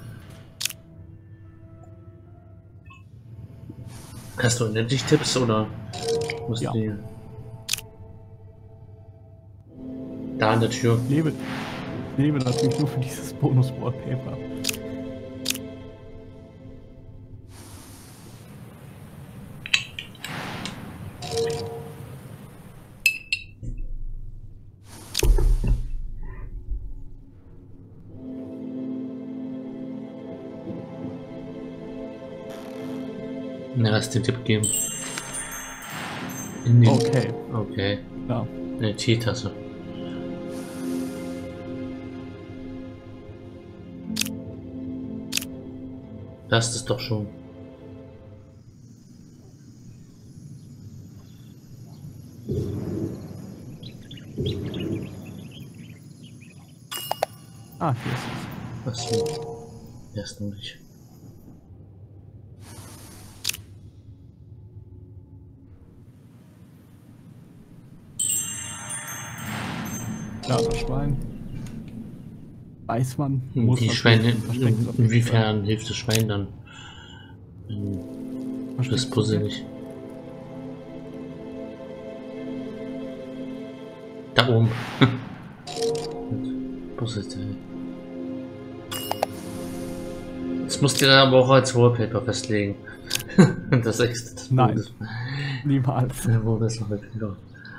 Hast du unendlich Tipps oder musst Ja. du die... Da an der Tür. Lebe, lebe natürlich nur für dieses Bonus-Wallpaper. Na, lass den Tipp geben. In die... Okay. Okay. Ja. Eine Teetasse. Das ist doch schon. Ah, hier ist es. Achso. Erst noch nicht. Ja, das Schwein. Weiß man. Muss Die man Schweine, verstecken, auf jeden inwiefern Fall. hilft das Schwein dann? Das Puzzle nicht. Da oben. Puzzleteil. Das musst du dann aber auch als Wallpaper festlegen. Das extra. Das Nein. Bundes Niemals. Ja, wo das noch wieder.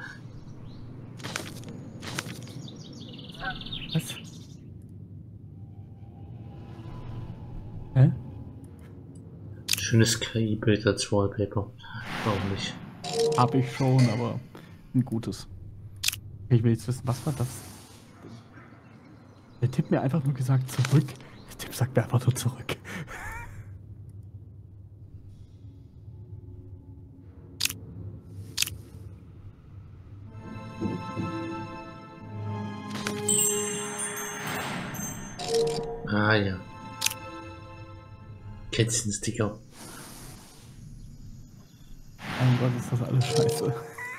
Was? Hä? Schönes K I-Bild als Wallpaper. Warum nicht? Hab ich schon, aber ein gutes. Ich will jetzt wissen, was war das? Der Tipp mir einfach nur gesagt zurück. Der Tipp sagt mir einfach nur zurück. Ah ja. Kätzchen-Sticker. Mein Gott, ist das alles scheiße.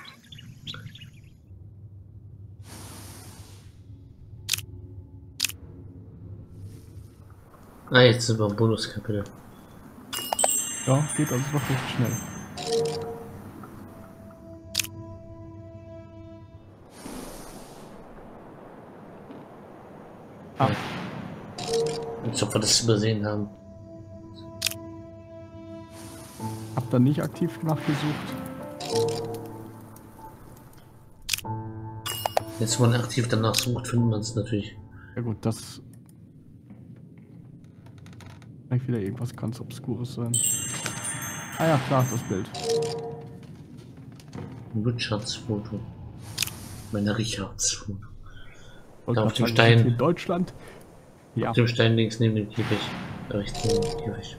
Ah, jetzt sind wir im Bonuskapitel. Ja, geht also noch recht schnell. Ah. Als ob wir das übersehen haben. Hab dann nicht aktiv nachgesucht. Jetzt, wo man aktiv danach sucht, findet man es natürlich. Ja gut, das... Vielleicht wieder irgendwas ganz Obskures sein. Ah ja, klar, das Bild. Richards Foto. Meine Richards Foto. Wollte Da auf grad dem sagen, Stein. sind wir in Deutschland. Ja. Auf dem Stein links neben dem Käfig. Rechts neben dem Käfig.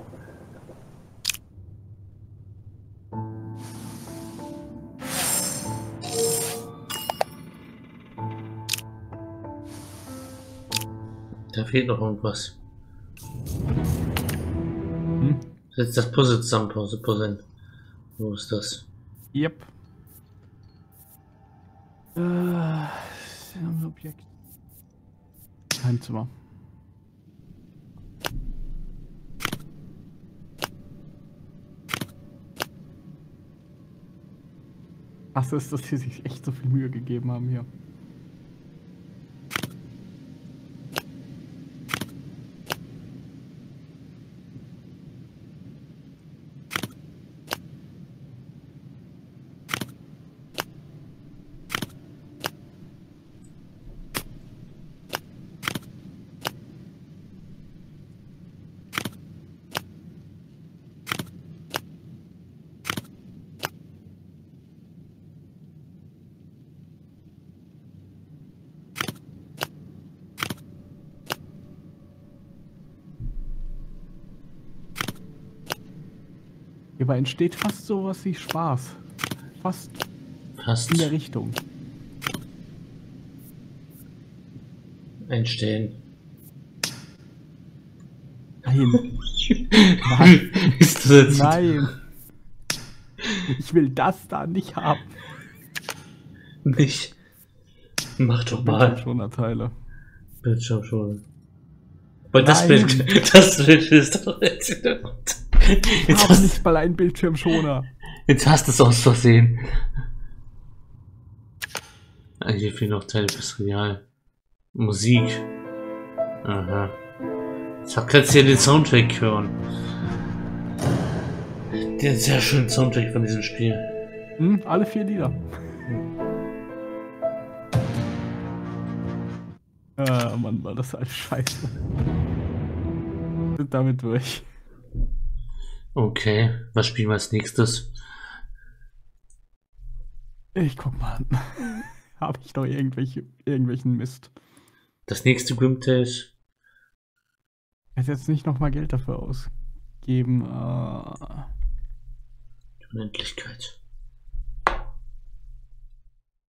Da fehlt noch irgendwas. Hm? Jetzt das Puzzle zusammen, Puzzle, Puzzle. Wo ist das? Yep. Äh, Objekt. Heimzimmer. Ach, so ist, dass die sich echt so viel Mühe gegeben haben hier. Hierbei entsteht fast sowas wie Spaß. Fast, Fast in der Richtung. einstellen. Nein. Nein. Ist das jetzt Nein. Ich will das da nicht haben. nicht? Mach doch mal. Schon Teile. Bildschirm schon. Weil das Nein. Bild, das Bild ist doch jetzt wieder gut. Ich Jetzt habe hast, nicht mal einen Bildschirmschoner. jetzt hast du es aus Versehen. Ah, hier fehlen noch Teile fürs Real. Musik. Aha. Jetzt kannst du ja den Soundtrack hören. Den sehr schönen Soundtrack von diesem Spiel. Hm, alle vier Lieder. Ah, Mann, war das alles scheiße. Sind damit durch. Okay, was spielen wir als nächstes? Ich guck mal an. Habe ich noch irgendwelche, irgendwelchen Mist? Das nächste Grimtales. Ich hätte jetzt nicht nochmal Geld dafür ausgeben geben. Äh... Unendlichkeit.